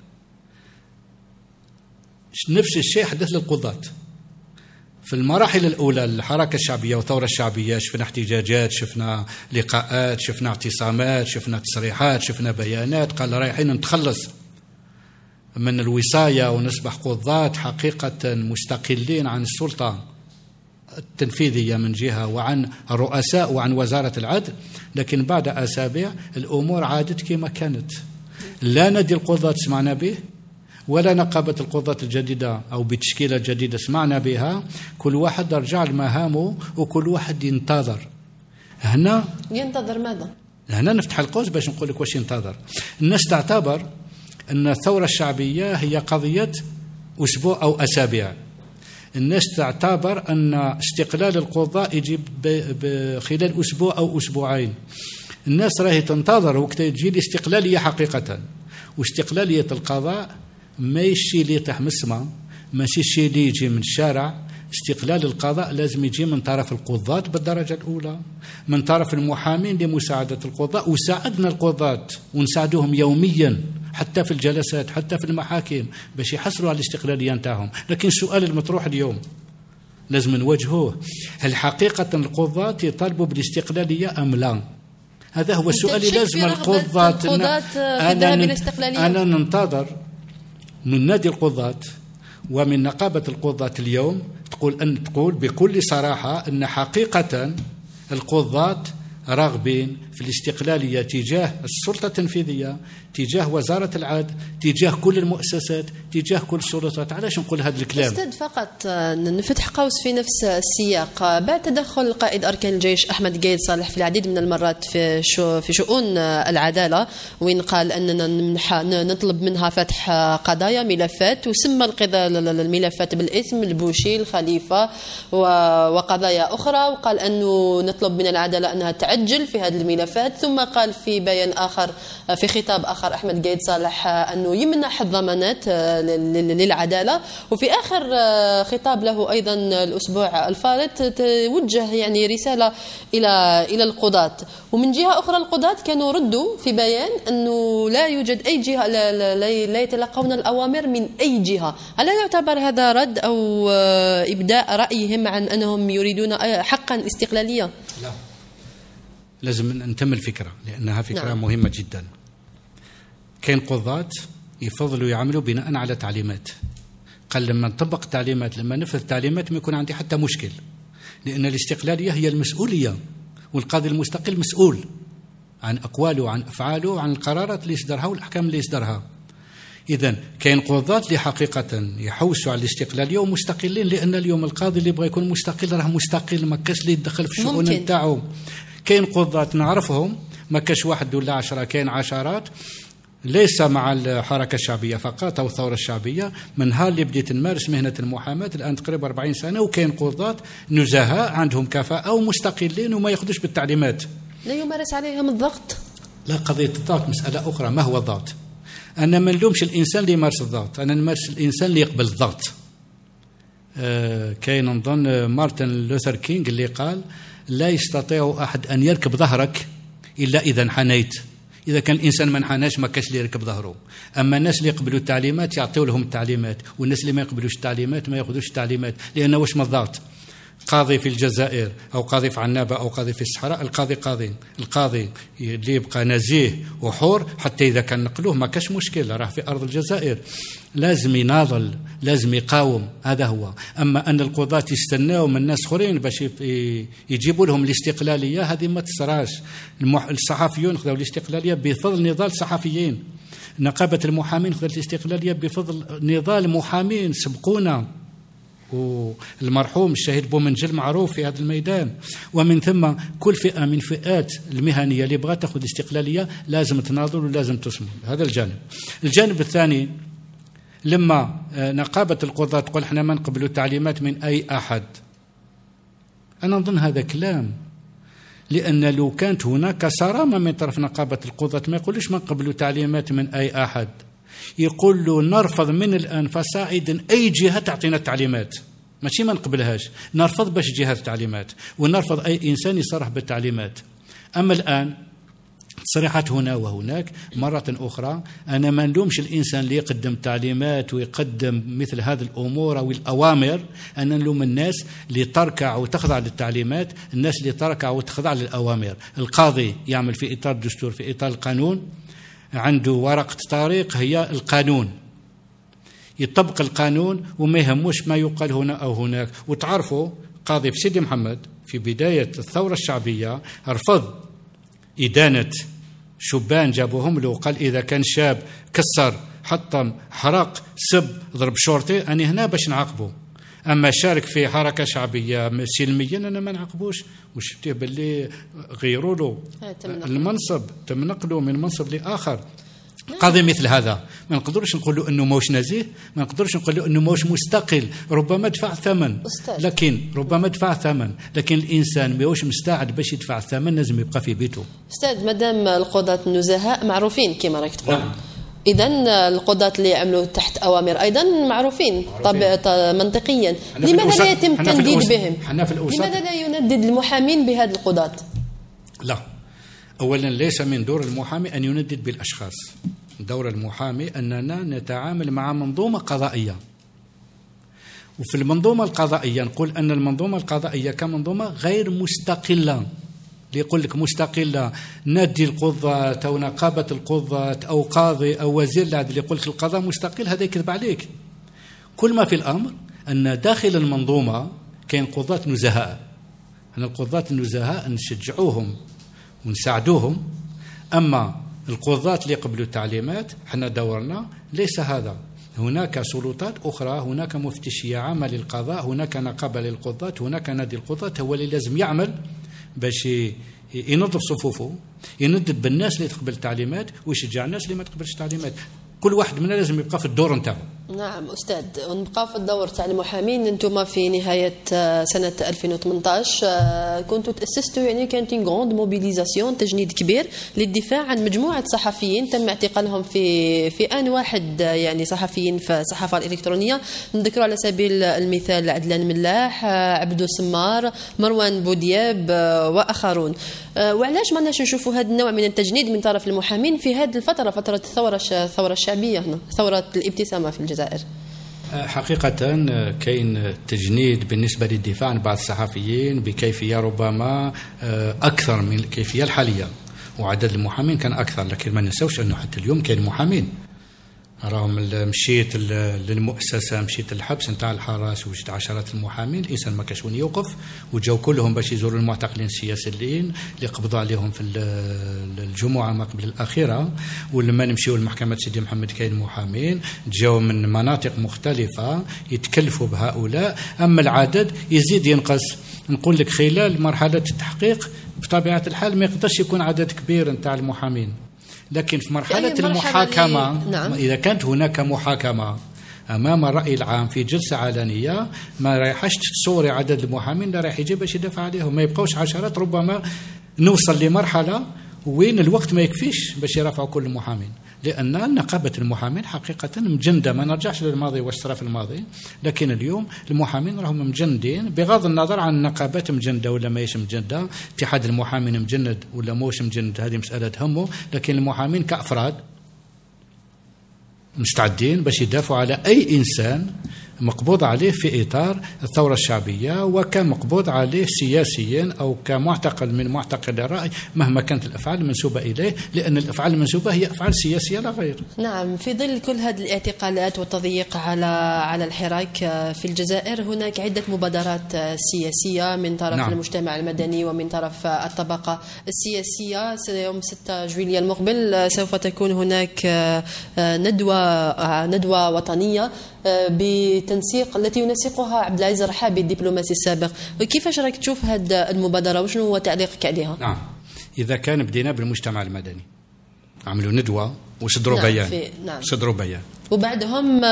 نفس الشيء حدث للقضاة في المراحل الأولى. الحركة الشعبية والثورة الشعبية شفنا احتجاجات، شفنا لقاءات، شفنا اعتصامات، شفنا تصريحات، شفنا بيانات قال رايحين نتخلص من الوصاية ونصبح قضاة حقيقة مستقلين عن السلطة التنفيذية من جهة وعن الرؤساء وعن وزارة العدل. لكن بعد أسابيع الأمور عادت كما كانت. لا نادي القضاة سمعنا به ولا نقابة القضاة الجديدة أو بتشكيلة جديدة سمعنا بها. كل واحد رجع لمهامه وكل واحد ينتظر. هنا ينتظر ماذا؟ هنا نفتح القوس باش نقول لك واش ينتظر. الناس تعتبر أن الثورة الشعبية هي قضية أسبوع أو أسابيع. الناس تعتبر أن استقلال القضاء يجي خلال أسبوع أو أسبوعين. الناس راهي تنتظر وقت تجي الاستقلالية حقيقة. واستقلالية القضاء ماشي اللي يطيح من السماء، ماشي الشيء اللي يجي من الشارع. استقلال القضاء لازم يجي من طرف القضاة بالدرجة الأولى، من طرف المحامين لمساعدة القضاء. وساعدنا القضاة ونساعدهم يوميا حتى في الجلسات حتى في المحاكم باش يحصلوا على الاستقلالية نتاعهم. لكن السؤال المطروح اليوم لازم نواجهوه، هل حقيقة القضاة يطالبوا بالاستقلالية أم لا؟ هذا هو السؤال اللي لازم القضاة. أنا ننتظر من نادي القضاة ومن نقابة القضاة اليوم تقول بكل صراحة أن حقيقة القضاة راغبين في الاستقلالية تجاه السلطة التنفيذية، تجاه وزارة العدل، تجاه كل المؤسسات، تجاه كل السلطات. علاش نقول هذا الكلام؟ أستاذ فقط نفتح قوس في نفس السياق. بعد تدخل قائد أركان الجيش أحمد قايد صالح في العديد من المرات في شؤون العدالة، وين قال أننا نطلب منها فتح قضايا ملفات، وسمى الملفات بالاسم البوشي الخليفة وقضايا أخرى، وقال أنه نطلب من العدالة أنها تعجل في هذه الملفات. ثم قال في بيان آخر في خطاب آخر الآخر أحمد قايد صالح أنه يمنح الضمانات للعدالة. وفي آخر خطاب له أيضا الأسبوع الفارط توجه يعني رسالة إلى القضاة. ومن جهة أخرى القضاة كانوا ردوا في بيان أنه لا يوجد أي جهة لا يتلقون الأوامر من أي جهة. هل يعتبر هذا رد أو إبداء رأيهم عن أنهم يريدون حقا استقلالية؟ لا، لازم نتم الفكرة لأنها فكرة مهمة جدا. كاين قضاة يفضلوا يعملوا بناء على تعليمات، قال لما نطبق تعليمات، لما نفذ تعليمات ما يكون عندي حتى مشكل، لأن الاستقلالية هي المسؤولية، والقاضي المستقل مسؤول عن أقواله وعن أفعاله وعن القرارات اللي يصدرها والأحكام اللي يصدرها. إذن كاين قضاة اللي حقيقة يحوسوا على الاستقلالية ومستقلين، لأن اليوم القاضي اللي يبغى يكون مستقل راه مستقل، ما كاش اللي يدخل في الشؤون نتاعو. كاين قضاة نعرفهم ما كاش واحد ولا 10، كاين عشرات ليس مع الحركة الشعبية فقط أو الثورة الشعبية، من نهار اللي بديت نمارس مهنة المحاماة الآن تقريبا 40 سنة. وكاين قضاة نزهاء عندهم كفاءة ومستقلين وما ياخذوش بالتعليمات. لا يمارس عليهم الضغط؟ لا، قضية الضغط مسألة أخرى. ما هو الضغط؟ أنا ما نلومش الإنسان اللي يمارس الضغط، أنا نمارس الإنسان اللي يقبل الضغط. كاين نظن مارتن لوثر كينغ اللي قال لا يستطيع أحد أن يركب ظهرك إلا إذا انحنيت. إذا كان الإنسان ما انحناش ما كاش اللي يركب ظهره. أما الناس اللي يقبلوا التعليمات يعطيو لهم التعليمات، والناس اللي ما يقبلوش التعليمات ما ياخذوش التعليمات. لأن واش من الضغط؟ قاضي في الجزائر أو قاضي في عنابة أو قاضي في الصحراء، القاضي اللي يبقى نزيه وحور حتى إذا كان نقلوه ما كاش مشكلة، راه في أرض الجزائر. لازم يناضل، لازم يقاوم، هذا هو. أما أن القضاة يستناو من الناس آخرين باش يجيبوا لهم الاستقلالية، هذه ما تصراش. الصحفيون خذوا الاستقلالية بفضل نضال صحفيين، نقابة المحامين خذت الاستقلالية بفضل نضال محامين سبقونا، والمرحوم الشهيد بومنجل معروف في هذا الميدان. ومن ثم كل فئة من فئات المهنية اللي بغات تأخذ استقلالية لازم تناضل ولازم تصمم. هذا الجانب الثاني، لما نقابة القضاة تقول احنا ما نقبلوا تعليمات من أي أحد، أنا أظن هذا كلام. لأن لو كانت هناك صرامة من طرف نقابة القضاة ما يقولوش ما نقبلوا تعليمات من أي أحد، يقول له نرفض من الآن فصاعدا أي جهة تعطينا التعليمات، ماشي ما نقبلهاش، نرفض باش جهة التعليمات، ونرفض أي إنسان يصرح بالتعليمات. أما الآن تصريحات هنا وهناك. مرة أخرى أنا ما نلومش الإنسان اللي يقدم تعليمات ويقدم مثل هذه الأمور أو الأوامر، أنا نلوم الناس اللي تركع وتخضع للتعليمات، الناس اللي تركع وتخضع للأوامر. القاضي يعمل في إطار الدستور، في إطار القانون، عنده ورقة طريق هي القانون، يطبق القانون وما يهموش ما يقال هنا أو هناك. وتعرفوا قاضي في سيدي محمد في بداية الثورة الشعبية رفض إدانة شبان جابوهم له، وقال إذا كان شاب كسر حطم حرق سب ضرب شرطي أنا هنا باش نعاقبه، أما شارك في حركة شعبية سلميا أنا ما نعاقبوش. وشفتيه باللي غيروا له المنصب، تم نقله من منصب لآخر. قاضي مثل هذا ما نقدرش نقولوا انه موش نزيه، ما نقدرش نقولوا انه موش مستقل، ربما دفع ثمن، لكن الانسان ماهوش مستعد باش يدفع الثمن، لازم يبقى في بيته. استاذ، مادام القضاة النزهاء معروفين كما راك تقول، إذن القضاة اللي يعملوا تحت أوامر أيضا معروفين. منطقيا لماذا لا يتم التنديد بهم؟ لماذا لا يندد المحامين بهذه القضاة؟ لا، أولا ليس من دور المحامي أن يندد بالأشخاص. دور المحامي أننا نتعامل مع منظومة قضائية، وفي المنظومة القضائية نقول أن المنظومة القضائية كمنظومة غير مستقلة. اللي يقول لك مستقلة نادي القضاة أو نقابة القضاة أو قاضي أو وزير العدل اللي يقول لك القضاء مستقل، هذا يكذب عليك. كل ما في الأمر أن داخل المنظومة كاين قضاة نزهاء، أن القضاة النزهاء نشجعوهم ونساعدوهم. أما القضاة اللي يقبلوا التعليمات حنا دورنا ليس هذا، هناك سلطات أخرى، هناك مفتشية عامة للقضاء، هناك نقابة للقضاة، هناك نادي القضاة هو اللي لازم يعمل باش ينظف صفوفه، يندد بالناس اللي تقبل التعليمات ويشجع الناس اللي ما تقبلش التعليمات. كل واحد منا لازم يبقى في الدور نتاعو. نعم أستاذ، ونبقى في الدور تاع المحامين. أنتم في نهاية سنة 2018 كنتوا تأسستوا، يعني كانت غروند موبيليزاسيون، تجنيد كبير للدفاع عن مجموعة صحفيين تم اعتقالهم في آن واحد، يعني صحفيين في الصحافة الإلكترونية. نذكروا على سبيل المثال عدلان ملاح، عبدو سمار، مروان بودياب وآخرون. وعلاش ما نشوفوا هذا النوع من التجنيد من طرف المحامين في هذه الفترة، فترة الثورة الشعبية هنا، ثورة الابتسامة في الجزائر؟ حقيقة كاين تجنيد بالنسبة للدفاع عن بعض الصحفيين بكيفية ربما أكثر من الكيفية الحالية، وعدد المحامين كان أكثر. لكن ما ننسوش أنه حتى اليوم كاين محامين. راهم مشيت للمؤسسة، مشيت الحبس نتاع الحراس، وجدت عشرات المحامين، الإنسان ما كاش وين يوقف، وجاو كلهم باش يزوروا المعتقلين السياسيين اللي قبضوا عليهم في الجمعة ما قبل الأخيرة. ولما نمشيو لمحكمة سيدي محمد كاين محامين جاو من مناطق مختلفة يتكلفوا بهؤلاء. أما العدد يزيد ينقص. نقول لك خلال مرحلة التحقيق بطبيعة الحال ما يقدرش يكون عدد كبير نتاع المحامين، لكن في مرحلة المحاكمة نعم. إذا كانت هناك محاكمة أمام الرأي العام في جلسة علنية، ما رايحش تصوري عدد المحامين اللي رايح يجي باش يدافع عليهم، ما يبقوش عشرات، ربما نوصل لمرحلة وين الوقت ما يكفيش باش يرفعوا كل المحامين. لأن نقابة المحامين حقيقة مجندة. ما نرجعش للماضي واش صرا في الماضي، لكن اليوم المحامين راهم مجندين بغض النظر عن النقابات مجندة ولا ماهيش مجندة. اتحاد المحامين مجند ولا موش مجند هذه مسألة تهمه، لكن المحامين كأفراد مستعدين باش يدافعوا على أي إنسان مقبوض عليه في إطار الثورة الشعبية، وكمقبوض عليه سياسيا أو كمعتقل من معتقل الرأي مهما كانت الأفعال المنسوبة إليه، لأن الأفعال المنسوبة هي أفعال سياسية لا غير. نعم. في ظل كل هذه الاعتقالات والتضييق على الحراك في الجزائر، هناك عدة مبادرات سياسية من طرف نعم. المجتمع المدني ومن طرف الطبقة السياسية. يوم 6 جويلية المقبل سوف تكون هناك ندوة وطنية بتنسيق التي ينسقها عبد العزيز الرحابي الدبلوماسي السابق. كيفاش راك تشوف هذه المبادرة وشنو هو تعليقك عليها؟ نعم، إذا كان بدينا بالمجتمع المدني عملوا ندوة وصدروا نعم بيان نعم. صدروا بيان وبعدهم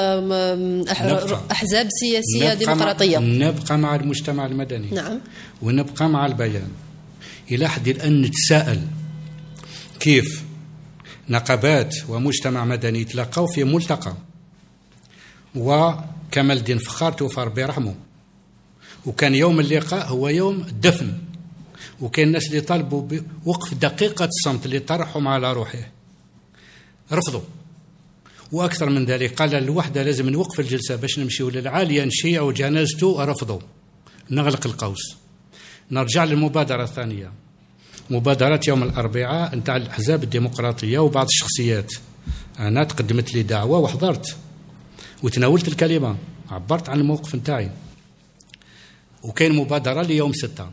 أحزاب سياسية ديمقراطية. نبقى مع المجتمع المدني نعم، ونبقى مع البيان إلى حد الآن. نتساءل كيف نقابات ومجتمع مدني يتلاقوا في ملتقى، وكمال الدين فخار توفى ربي يرحمه، وكان يوم اللقاء هو يوم الدفن، وكان الناس اللي طالبوا بوقف دقيقة الصمت اللي طرحهم على روحه رفضوا. وأكثر من ذلك قال الوحدة لازم نوقف الجلسة باش نمشيو للعالية نشيعوا جنازته، رفضوا. نغلق القوس. نرجع للمبادرة الثانية، مبادرة يوم الأربعاء نتاع الأحزاب الديمقراطية وبعض الشخصيات. أنا تقدمت لي دعوة وحضرت وتناولت الكلمة، عبرت عن الموقف نتاعي. وكاين مبادرة ليوم 6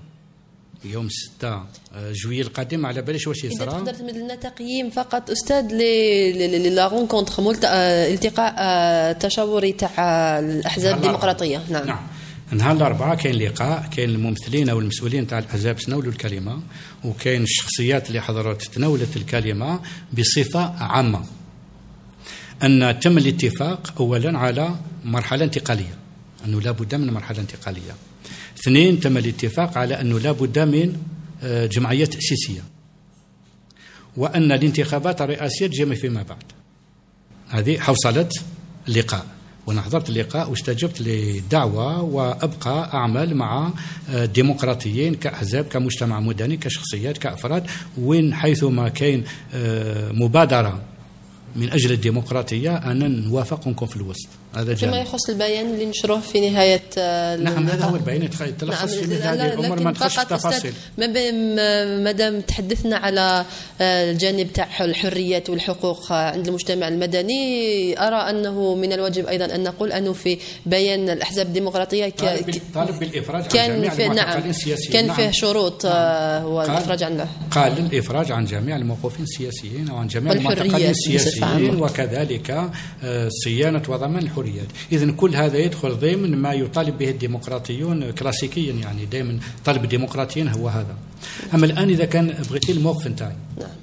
جويلية القادم، على باليش واش يصرى. إذا تقدر تمد لنا تقييم فقط أستاذ لا رونكونتر، التقاء تشاوري تاع الأحزاب الديمقراطية. نعم. نهار الأربعاء كاين لقاء، كاين الممثلين أو المسؤولين تاع الأحزاب تناولوا الكلمة، وكاين الشخصيات اللي حضرت تناولت الكلمة بصفة عامة. أن تم الاتفاق أولا على مرحلة انتقالية، أنه لا بد من مرحلة انتقالية. 2 تم الاتفاق على أنه لا بد من جمعية تأسيسية، وأن الانتخابات الرئاسية تجمع فيما بعد. هذه حوصلت اللقاء، وأنا حضرت اللقاء واستجبت للدعوة، وأبقى أعمل مع ديمقراطيين كأحزاب كمجتمع مدني كشخصيات كأفراد، وين حيثما كاين مبادرة من أجل الديمقراطية أنا نوافق ونكون في الوسط. هذا فيما يخص البيان اللي نشروه في نهاية نعم هذا هو البيان يتلخص في هذه الأمور، ما ندخلش في التفاصيل. مادام تحدثنا على الجانب تاع الحريات والحقوق عند المجتمع المدني، أرى أنه من الواجب أيضا أن نقول أنه في بيان الأحزاب الديمقراطية طالب بالإفراج عن جميع المعتقلين السياسيين. كان فيه شروط هو الإفراج عنه. قال الإفراج عن جميع الموقوفين السياسيين وعن جميع المعتقلين السياسيين، وكذلك صيانة وضمان الحريات. إذن كل هذا يدخل ضمن ما يطالب به الديمقراطيون كلاسيكيا، يعني دائما طالب الديمقراطيين هو هذا. أما الآن إذا كان بغيتي الموقف نتاعي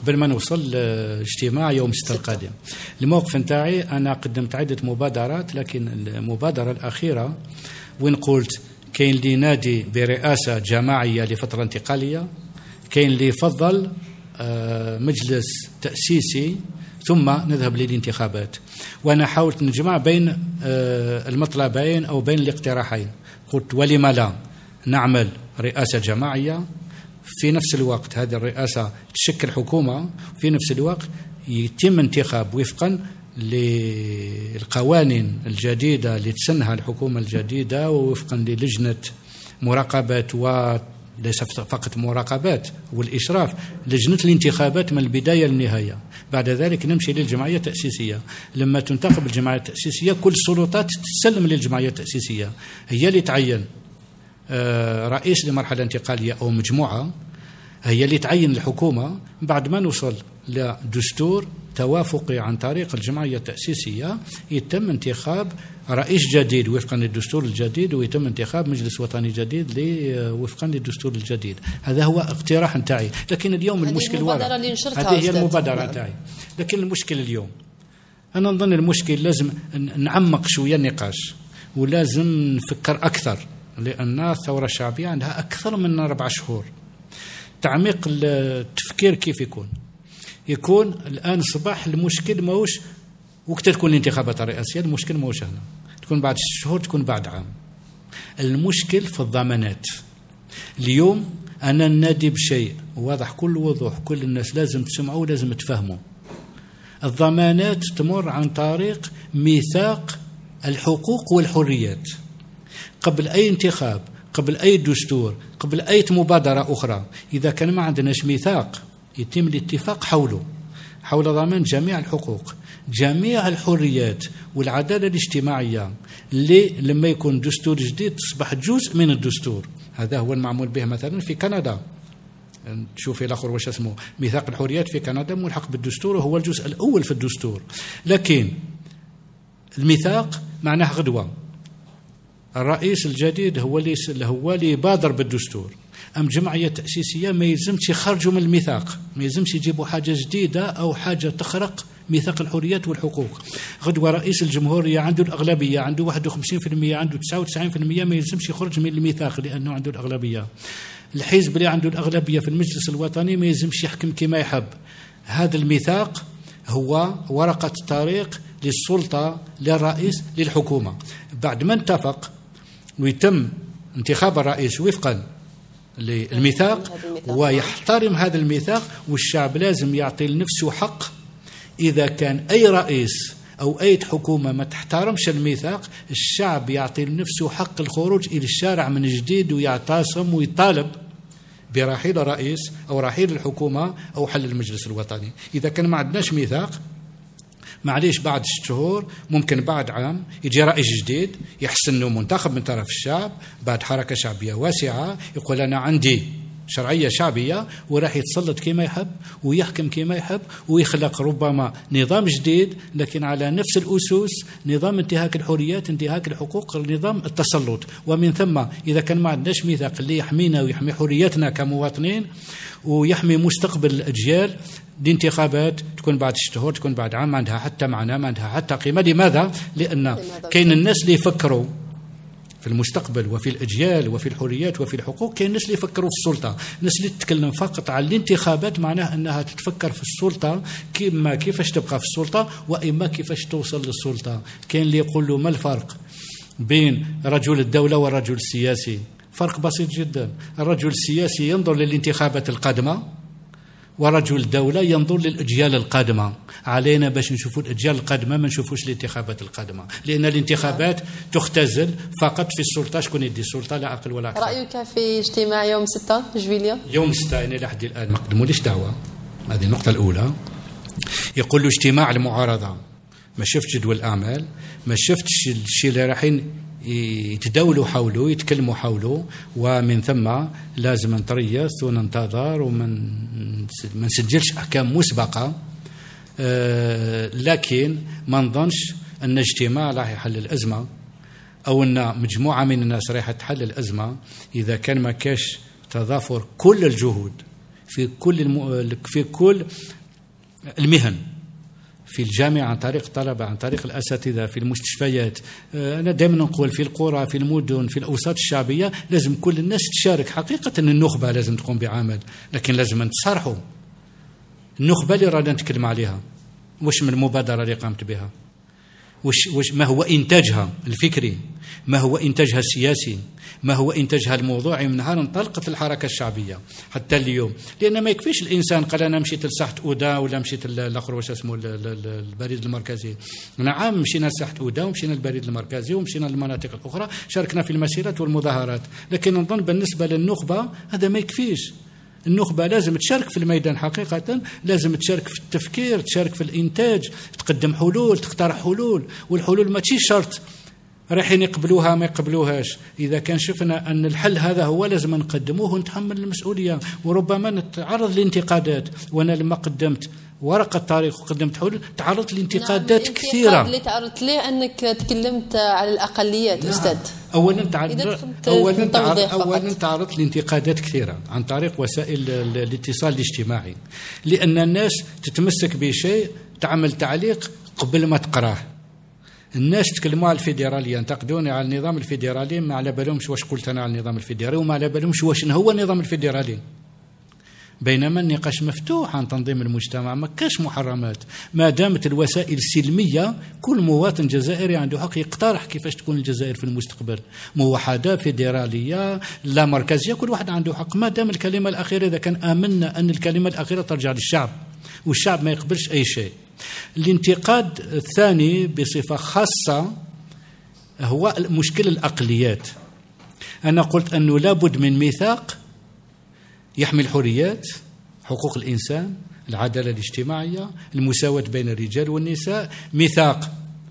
قبل ما نوصل اجتماع يوم 6 القادم. الموقف نتاعي أنا قدمت عدة مبادرات، لكن المبادرة الأخيرة وين قلت كاين اللي ينادي برئاسة جماعية لفترة انتقالية، كاين اللي يفضل مجلس تأسيسي ثم نذهب للانتخابات، وأنا حاولت نجمع بين المطلبين أو بين الاقتراحين. قلت ولما لا نعمل رئاسة جماعية، في نفس الوقت هذه الرئاسة تشكل حكومة، في نفس الوقت يتم انتخاب وفقا للقوانين الجديدة اللي تسنها الحكومة الجديدة، ووفقا للجنة مراقبات وليس فقط مراقبات والإشراف، لجنة الانتخابات من البداية للنهاية. بعد ذلك نمشي للجمعية التأسيسية. لما تنتخب الجمعية التأسيسية كل السلطات تسلم للجمعية التأسيسية، هي اللي تعين رئيس لمرحلة انتقالية أو مجموعة، هي اللي تعين الحكومة. بعد ما نوصل لدستور توافقي عن طريق الجمعية التأسيسية يتم انتخاب رئيس جديد وفقا للدستور الجديد، ويتم انتخاب مجلس وطني جديد وفقا للدستور الجديد. هذا هو اقتراح نتاعي. لكن اليوم المشكل هذه هي المبادرة نتاعي. لكن المشكل اليوم أنا نظن المشكل لازم نعمق شوية النقاش، ولازم نفكر أكثر، لأن الثورة الشعبية عندها أكثر من 4 شهور. تعميق التفكير كيف يكون الآن صباح المشكل ماهوش وقت تكون الانتخابات الرئاسية، المشكل ماهوش هنا، تكون بعد 6 شهور، تكون بعد عام. المشكل في الضمانات. اليوم أنا ننادي بشيء واضح كل وضوح، كل الناس لازم تسمعوا ولازم تفهموا. الضمانات تمر عن طريق ميثاق الحقوق والحريات. قبل أي انتخاب، قبل أي دستور، قبل أي مبادرة أخرى، إذا كان ما عندناش ميثاق يتم الاتفاق حول ضمان جميع الحقوق، جميع الحريات والعدالة الاجتماعية، اللي لما يكون دستور جديد تصبح جزء من الدستور. هذا هو المعمول به مثلا في كندا. تشوفي الآخر واش اسمه ميثاق الحريات في كندا ملحق بالدستور، وهو الجزء الأول في الدستور. لكن الميثاق معناه غدوة الرئيس الجديد هو اللي يبادر بالدستور. أم جمعية تأسيسية ما يلزمش يخرجوا من الميثاق، ما يلزمش يجيبوا حاجة جديدة أو حاجة تخرق ميثاق الحريات والحقوق. غدوة رئيس الجمهورية عنده الأغلبية، عنده 51%، عنده 99%، ما يلزمش يخرج من الميثاق لأنه عنده الأغلبية. الحزب اللي عنده الأغلبية في المجلس الوطني ما يلزمش يحكم كما يحب. هذا الميثاق هو ورقة طريق للسلطة، للرئيس، للحكومة. بعد ما اتفق ويتم انتخاب الرئيس وفقا للميثاق ويحترم هذا الميثاق، والشعب لازم يعطي لنفسه حق. إذا كان أي رئيس أو أي حكومة ما تحترمش الميثاق، الشعب يعطي لنفسه حق الخروج إلى الشارع من جديد ويعتصم ويطالب برحيل الرئيس أو رحيل الحكومة أو حل المجلس الوطني. إذا كان ما عندناش ميثاق، معليش بعد 6 شهور، ممكن بعد عام يجي رئيس جديد يحس انه منتخب من طرف الشعب بعد حركة شعبية واسعة، يقول أنا عندي شرعية شعبية، وراح يتسلط كما يحب ويحكم كما يحب ويخلق ربما نظام جديد لكن على نفس الأسس، نظام انتهاك الحريات، انتهاك الحقوق، نظام التسلط. ومن ثم إذا كان ما عندناش ميثاق اللي يحمينا ويحمي حرياتنا كمواطنين ويحمي مستقبل الأجيال، الانتخابات تكون بعد 6 شهور، تكون بعد عام، ما عندها حتى معنى، ما عندها حتى قيمة. لماذا؟ لأن كاين الناس اللي يفكروا في المستقبل وفي الأجيال وفي الحريات وفي الحقوق، كاين الناس اللي يفكروا في السلطة. الناس اللي تتكلم فقط على الانتخابات معناه أنها تتفكر في السلطة، كيفاش تبقى في السلطة وإما كيفاش توصل للسلطة. كاين اللي يقول له ما الفرق بين رجل الدولة والرجل السياسي؟ فرق بسيط جدا. الرجل السياسي ينظر للانتخابات القادمة، ورجل الدولة ينظر للأجيال القادمة. علينا باش نشوفوا الأجيال القادمة، ما نشوفوش الانتخابات القادمة، لأن الانتخابات تختزل فقط في السلطة. شكون يدي السلطة؟ لا أقل ولا أكثر. رأيك في اجتماع يوم 6 جويلية؟ يوم 6 أنا لحد الآن ما قدموليش دعوة. هذه النقطة الأولى. يقول له اجتماع المعارضة، ما شفتش جدول الأعمال، ما شفتش الشيء اللي رايحين يتداولوا حوله، يتكلموا حوله. ومن ثم لازم نتريث وننتظر وما نسجلش أحكام مسبقة. لكن ما نظنش أن اجتماع راح يحل الأزمة، أو أن مجموعة من الناس راح تحل الأزمة إذا كان ما كاش تضافر كل الجهود في كل المهن، في الجامعة عن طريق الطلبة، عن طريق الأساتذة، في المستشفيات. أنا دائما نقول في القرى، في المدن، في الأوساط الشعبية لازم كل الناس تشارك. حقيقة النخبة لازم تقوم بعمل، لكن لازم نتصارحوا. النخبة اللي رانا نتكلم عليها وش من المبادرة اللي قامت بها، وش ما هو إنتاجها الفكري، ما هو إنتاجها السياسي، ما هو إنتاجها الموضوعي من نهار انطلقت الحركة الشعبية حتى اليوم. لأن ما يكفيش الإنسان قال أنا مشيت لساحة أودا ولا مشيت الآخر واش اسمه البريد المركزي. نعم مشينا لساحة أودا ومشينا للبريد المركزي ومشينا للمناطق الأخرى، شاركنا في المسيرات والمظاهرات، لكن نظن بالنسبة للنخبة هذا ما يكفيش. النخبة لازم تشارك في الميدان حقيقة، لازم تشارك في التفكير، تشارك في الإنتاج، تقدم حلول، تقترح حلول. والحلول ما تشي شرط رايحين يقبلوها ما يقبلوهاش. إذا كان شفنا أن الحل هذا هو لازم نقدموه ونتحمل المسؤولية، وربما نتعرض لانتقادات. وأنا لما قدمت ورقة تاريخ وقدمت حلول تعرضت لانتقادات كثيرة. اللي تعرضت ليه أنك تكلمت على الأقليات أستاذ. أولا تعرضت لانتقادات كثيرة عن طريق وسائل الاتصال الاجتماعي، لأن الناس تتمسك بشيء تعمل تعليق قبل ما تقراه. الناس تكلموا على الفيدرالية، ينتقدوني على النظام الفيدرالي، ما على بالهمش واش قلت أنا على النظام الفيدرالي، وما على بالهمش واش هو النظام الفيدرالي. بينما النقاش مفتوح عن تنظيم المجتمع، ما كاش محرمات. ما دامت الوسائل سلمية كل مواطن جزائري عنده حق يقترح كيفاش تكون الجزائر في المستقبل، موحدة، فيدرالية، لا مركزية، كل واحد عنده حق. ما دام الكلمة الأخيرة، إذا كان آمنا أن الكلمة الأخيرة ترجع للشعب والشعب ما يقبلش أي شيء. الانتقاد الثاني بصفة خاصة هو مشكل الأقليات. أنا قلت أنه لابد من ميثاق يحمي الحريات، حقوق الإنسان، العدالة الاجتماعية، المساواة بين الرجال والنساء، ميثاق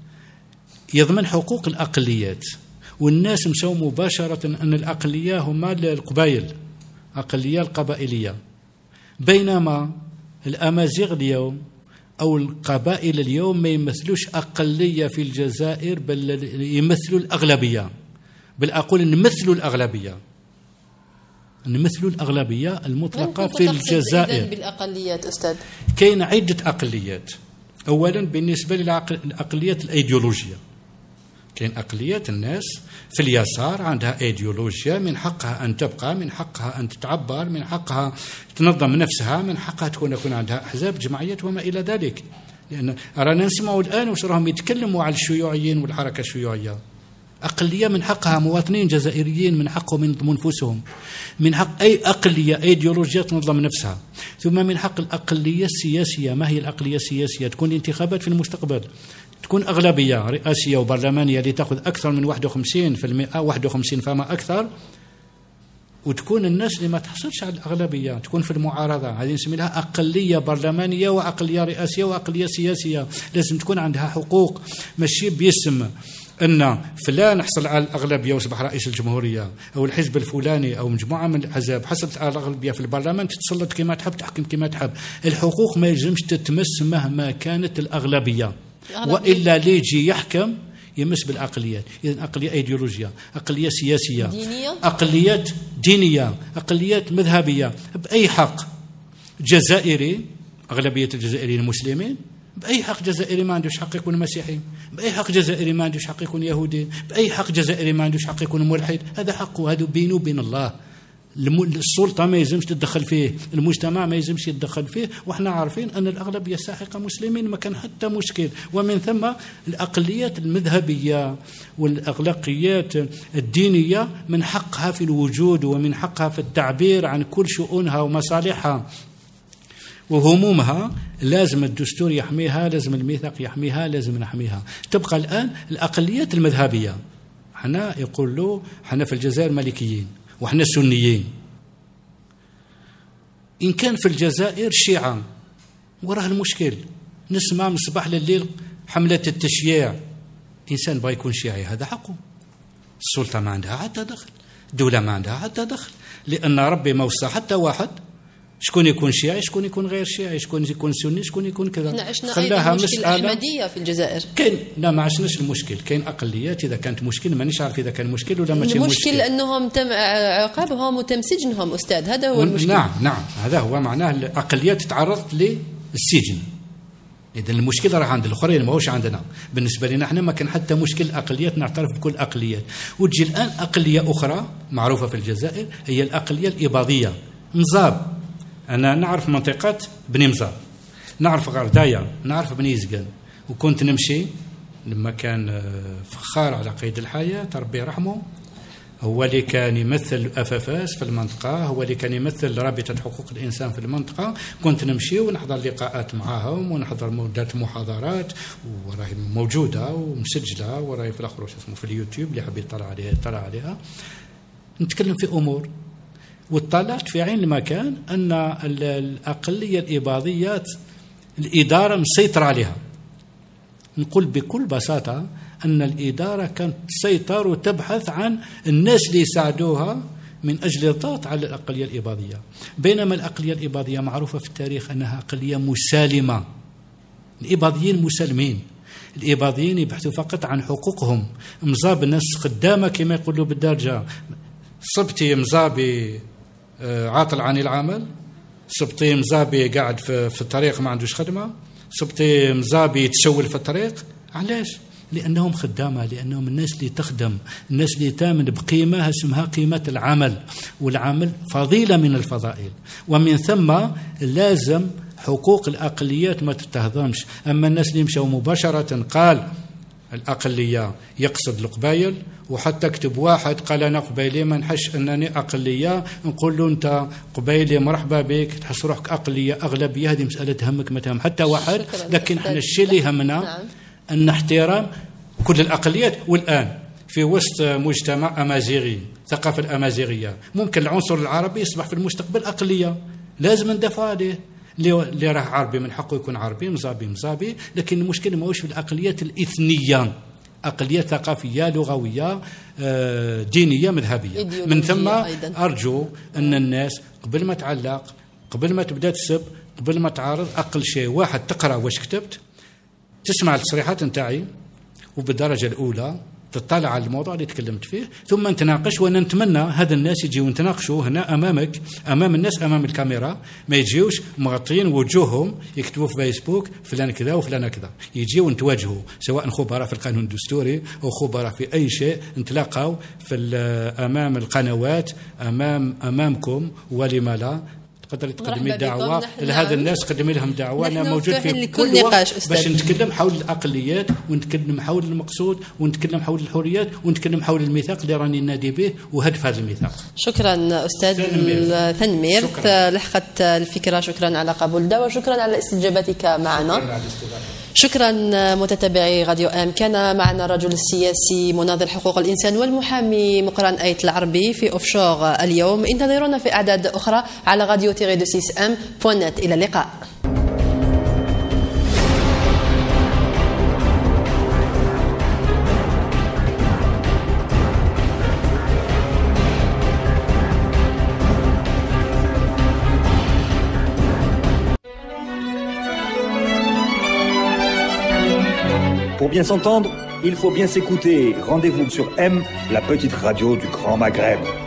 يضمن حقوق الأقليات. والناس مشوا مباشرة أن الأقلية هما القبائل، أقلية القبائلية، بينما الأمازيغ اليوم أو القبائل اليوم ما يمثلوش أقلية في الجزائر، بل يمثلوا الأغلبية. بل أقول نمثلوا الأغلبية، نمثلوا الأغلبية المطلقة في الجزائر. بالأقليات أستاذ كاين عدة أقليات. أولا بالنسبة للأقليات الأيديولوجية، كاين أقليات الناس في اليسار عندها أيديولوجيا، من حقها أن تبقى، من حقها أن تتعبر، من حقها تنظم نفسها، من حقها يكون عندها أحزاب، جمعيات وما إلى ذلك. لأن رانا نسمعوا الآن وش راهم يتكلموا على الشيوعيين والحركة الشيوعية. أقلية من حقها، مواطنين جزائريين من حقهم ينظموا نفوسهم، من حق أي أقلية أيديولوجية تنظم نفسها. ثم من حق الأقلية السياسية. ما هي الأقلية السياسية؟ تكون انتخابات في المستقبل، تكون أغلبية رئاسية وبرلمانية اللي تأخذ أكثر من 51%، 51 فما أكثر، وتكون الناس اللي ما تحصلش على الأغلبية تكون في المعارضة. هذه نسمي لها أقلية برلمانية وأقلية رئاسية وأقلية سياسية. لازم تكون عندها حقوق، ماشي باسم أن فلان حصل على الأغلبية وأصبح رئيس الجمهورية، أو الحزب الفلاني أو مجموعة من الأحزاب حصلت على الأغلبية في البرلمان تتسلط كما تحب، تحكم كما تحب. الحقوق ما يلزمش تتمس مهما كانت الأغلبية، وإلا اللي يجي يحكم يمس بالأقليات. إذن أقلية أيديولوجية، أقلية سياسية، أقليات دينية، أقليات مذهبية، بأي حق. جزائري، أغلبية الجزائريين المسلمين، بأي حق جزائري ما عندوش حق يكون مسيحي، بأي حق جزائري ما عندوش حق يكون يهودي، بأي حق جزائري ما عندوش حق يكون ملحد. هذا حقه، هذا بينه وبين الله. السلطة ما يلزمش تتدخل فيه، المجتمع ما يلزمش يتدخل فيه، وإحنا عارفين أن الأغلبية الساحقة مسلمين، ما كان حتى مشكل. ومن ثم الأقليات المذهبية والأخلاقيات الدينية من حقها في الوجود، ومن حقها في التعبير عن كل شؤونها ومصالحها وهمومها. لازم الدستور يحميها، لازم الميثاق يحميها، لازم نحميها. تبقى الآن الأقليات المذهبية، حنا يقول له حنا في الجزائر مالكيين وحنا سنيين. إن كان في الجزائر شيعة وراه المشكل، نسمع من الصباح لليل حملة التشييع. إنسان بغى يكون شيعي هذا حقه، السلطة ما عندها حتى دخل، الدولة ما عندها حتى دخل، لأن ربي ما وصى حتى واحد شكون يكون شيعي، شكون يكون غير شيعي، شكون يكون سني، شكون يكون كذا. احنا عشنا ايضا مشكل الاحمديه في الجزائر. كاين لا ما عشناش المشكل، كاين اقليات اذا كانت مشكل مانيش عارف اذا كان مشكل ولا ماشي مشكل. المشكل انهم تم عقابهم وتم سجنهم استاذ، هذا هو المشكل. نعم هذا هو معناه الاقليات تعرضت للسجن. اذا المشكل راه عند الاخرين ماهوش عندنا. بالنسبه لنا احنا ما كان حتى مشكل اقليات، نعترف بكل الاقليات. وتجي الان اقليه اخرى معروفه في الجزائر هي الاقليه الاباضيه. مزاب، انا نعرف منطقه بني مزاب، نعرف غردايه، نعرف بني زقن، وكنت نمشي لما كان فخار على قيد الحياه ربي يرحمه، هو اللي كان يمثل أفافاس في المنطقة، هو اللي كان يمثل رابطة حقوق الإنسان في المنطقة. كنت نمشي ونحضر لقاءات معاهم ونحضر مدات محاضرات، وراهي موجودة ومسجلة، وراهي في الآخر اسمه في اليوتيوب اللي حاب يطلع عليها يطلع عليها. نتكلم في أمور، واطلعت في عين المكان أن الأقلية الإباضيات الإدارة مسيطرة عليها. نقول بكل بساطة أن الإدارة كانت تسيطر وتبحث عن الناس اللي يساعدوها من أجل الضغط على الأقلية الإباضية، بينما الأقلية الإباضية معروفة في التاريخ أنها أقلية مسالمة. الإباضيين مسالمين، الإباضيين يبحثوا فقط عن حقوقهم. مزاب الناس قدامة كما يقولوا بالدارجة، صبتي مزابي عاطل عن العمل، صبتي مزابي قاعد في الطريق ما عندوش خدمة، صبتي مزابي يتسول في الطريق. علاش؟ لأنهم خدامة، لأنهم الناس اللي تخدم، الناس اللي تامن بقيمة اسمها قيمة العمل، والعمل فضيلة من الفضائل، ومن ثم لازم حقوق الأقليات ما تتهضمش. أما الناس اللي مشوا مباشرة قال الأقلية يقصد القبايل، وحتى كتب واحد قال أنا قبيلي ما نحش أنني أقلية، نقول له أنت قبيلي مرحبا بك، تحس روحك أقلية أغلبية، هذه مسألة تهمك ما تهم حتى واحد. لكن احنا الشيء اللي يهمنا أن احترام كل الأقليات. والآن في وسط مجتمع أمازيغي، ثقافة الأمازيغية، ممكن العنصر العربي يصبح في المستقبل أقلية، لازم ندافع عليه. اللي راه عربي من حقه يكون عربي، مزابي، لكن المشكلة ما هوش في الأقليات الإثنية، أقليات ثقافية لغوية دينية مذهبية. من ثم أرجو أن الناس قبل ما تعلق، قبل ما تبدأ تسب، قبل ما تعارض، أقل شيء واحد تقرأ واش كتبت، تسمع التصريحات نتاعي، وبالدرجة الأولى تطلع على الموضوع اللي تكلمت فيه، ثم نتناقش. وانا نتمنى هذا الناس يجيوا يتناقشوا هنا امامك، امام الناس، امام الكاميرا، ما يجيوش مغطين وجوههم يكتبوا في فيسبوك فلان كذا وفلان كذا. يجيوا نتواجهوا، سواء خبراء في القانون الدستوري او خبراء في اي شيء، نتلاقوا في امام القنوات، امامكم، ولما لا تقدر تقدمي دعوة لهذا الناس، قدمي لهم دعوة. أنا موجود في كل وقت باش نتكلم حول الأقليات، ونتكلم حول المقصود، ونتكلم حول الحريات، ونتكلم حول الميثاق اللي راني نادي به وهدف هذا الميثاق. شكرا أستاذ ثنمير، لحقت الفكرة. شكرا على قبول الدعوة، شكرا على استجابتك معنا. شكرا متتبعي راديو ام. كان معنا الرجل السياسي مناضل حقوق الإنسان والمحامي مقران أيت العربي في أوفشور اليوم. انتظرونا في أعداد أخرى على راديو تيغي 6m.net. إلى اللقاء. Pour bien s'entendre, il faut bien s'écouter. Rendez-vous sur M, la petite radio du Grand Maghreb.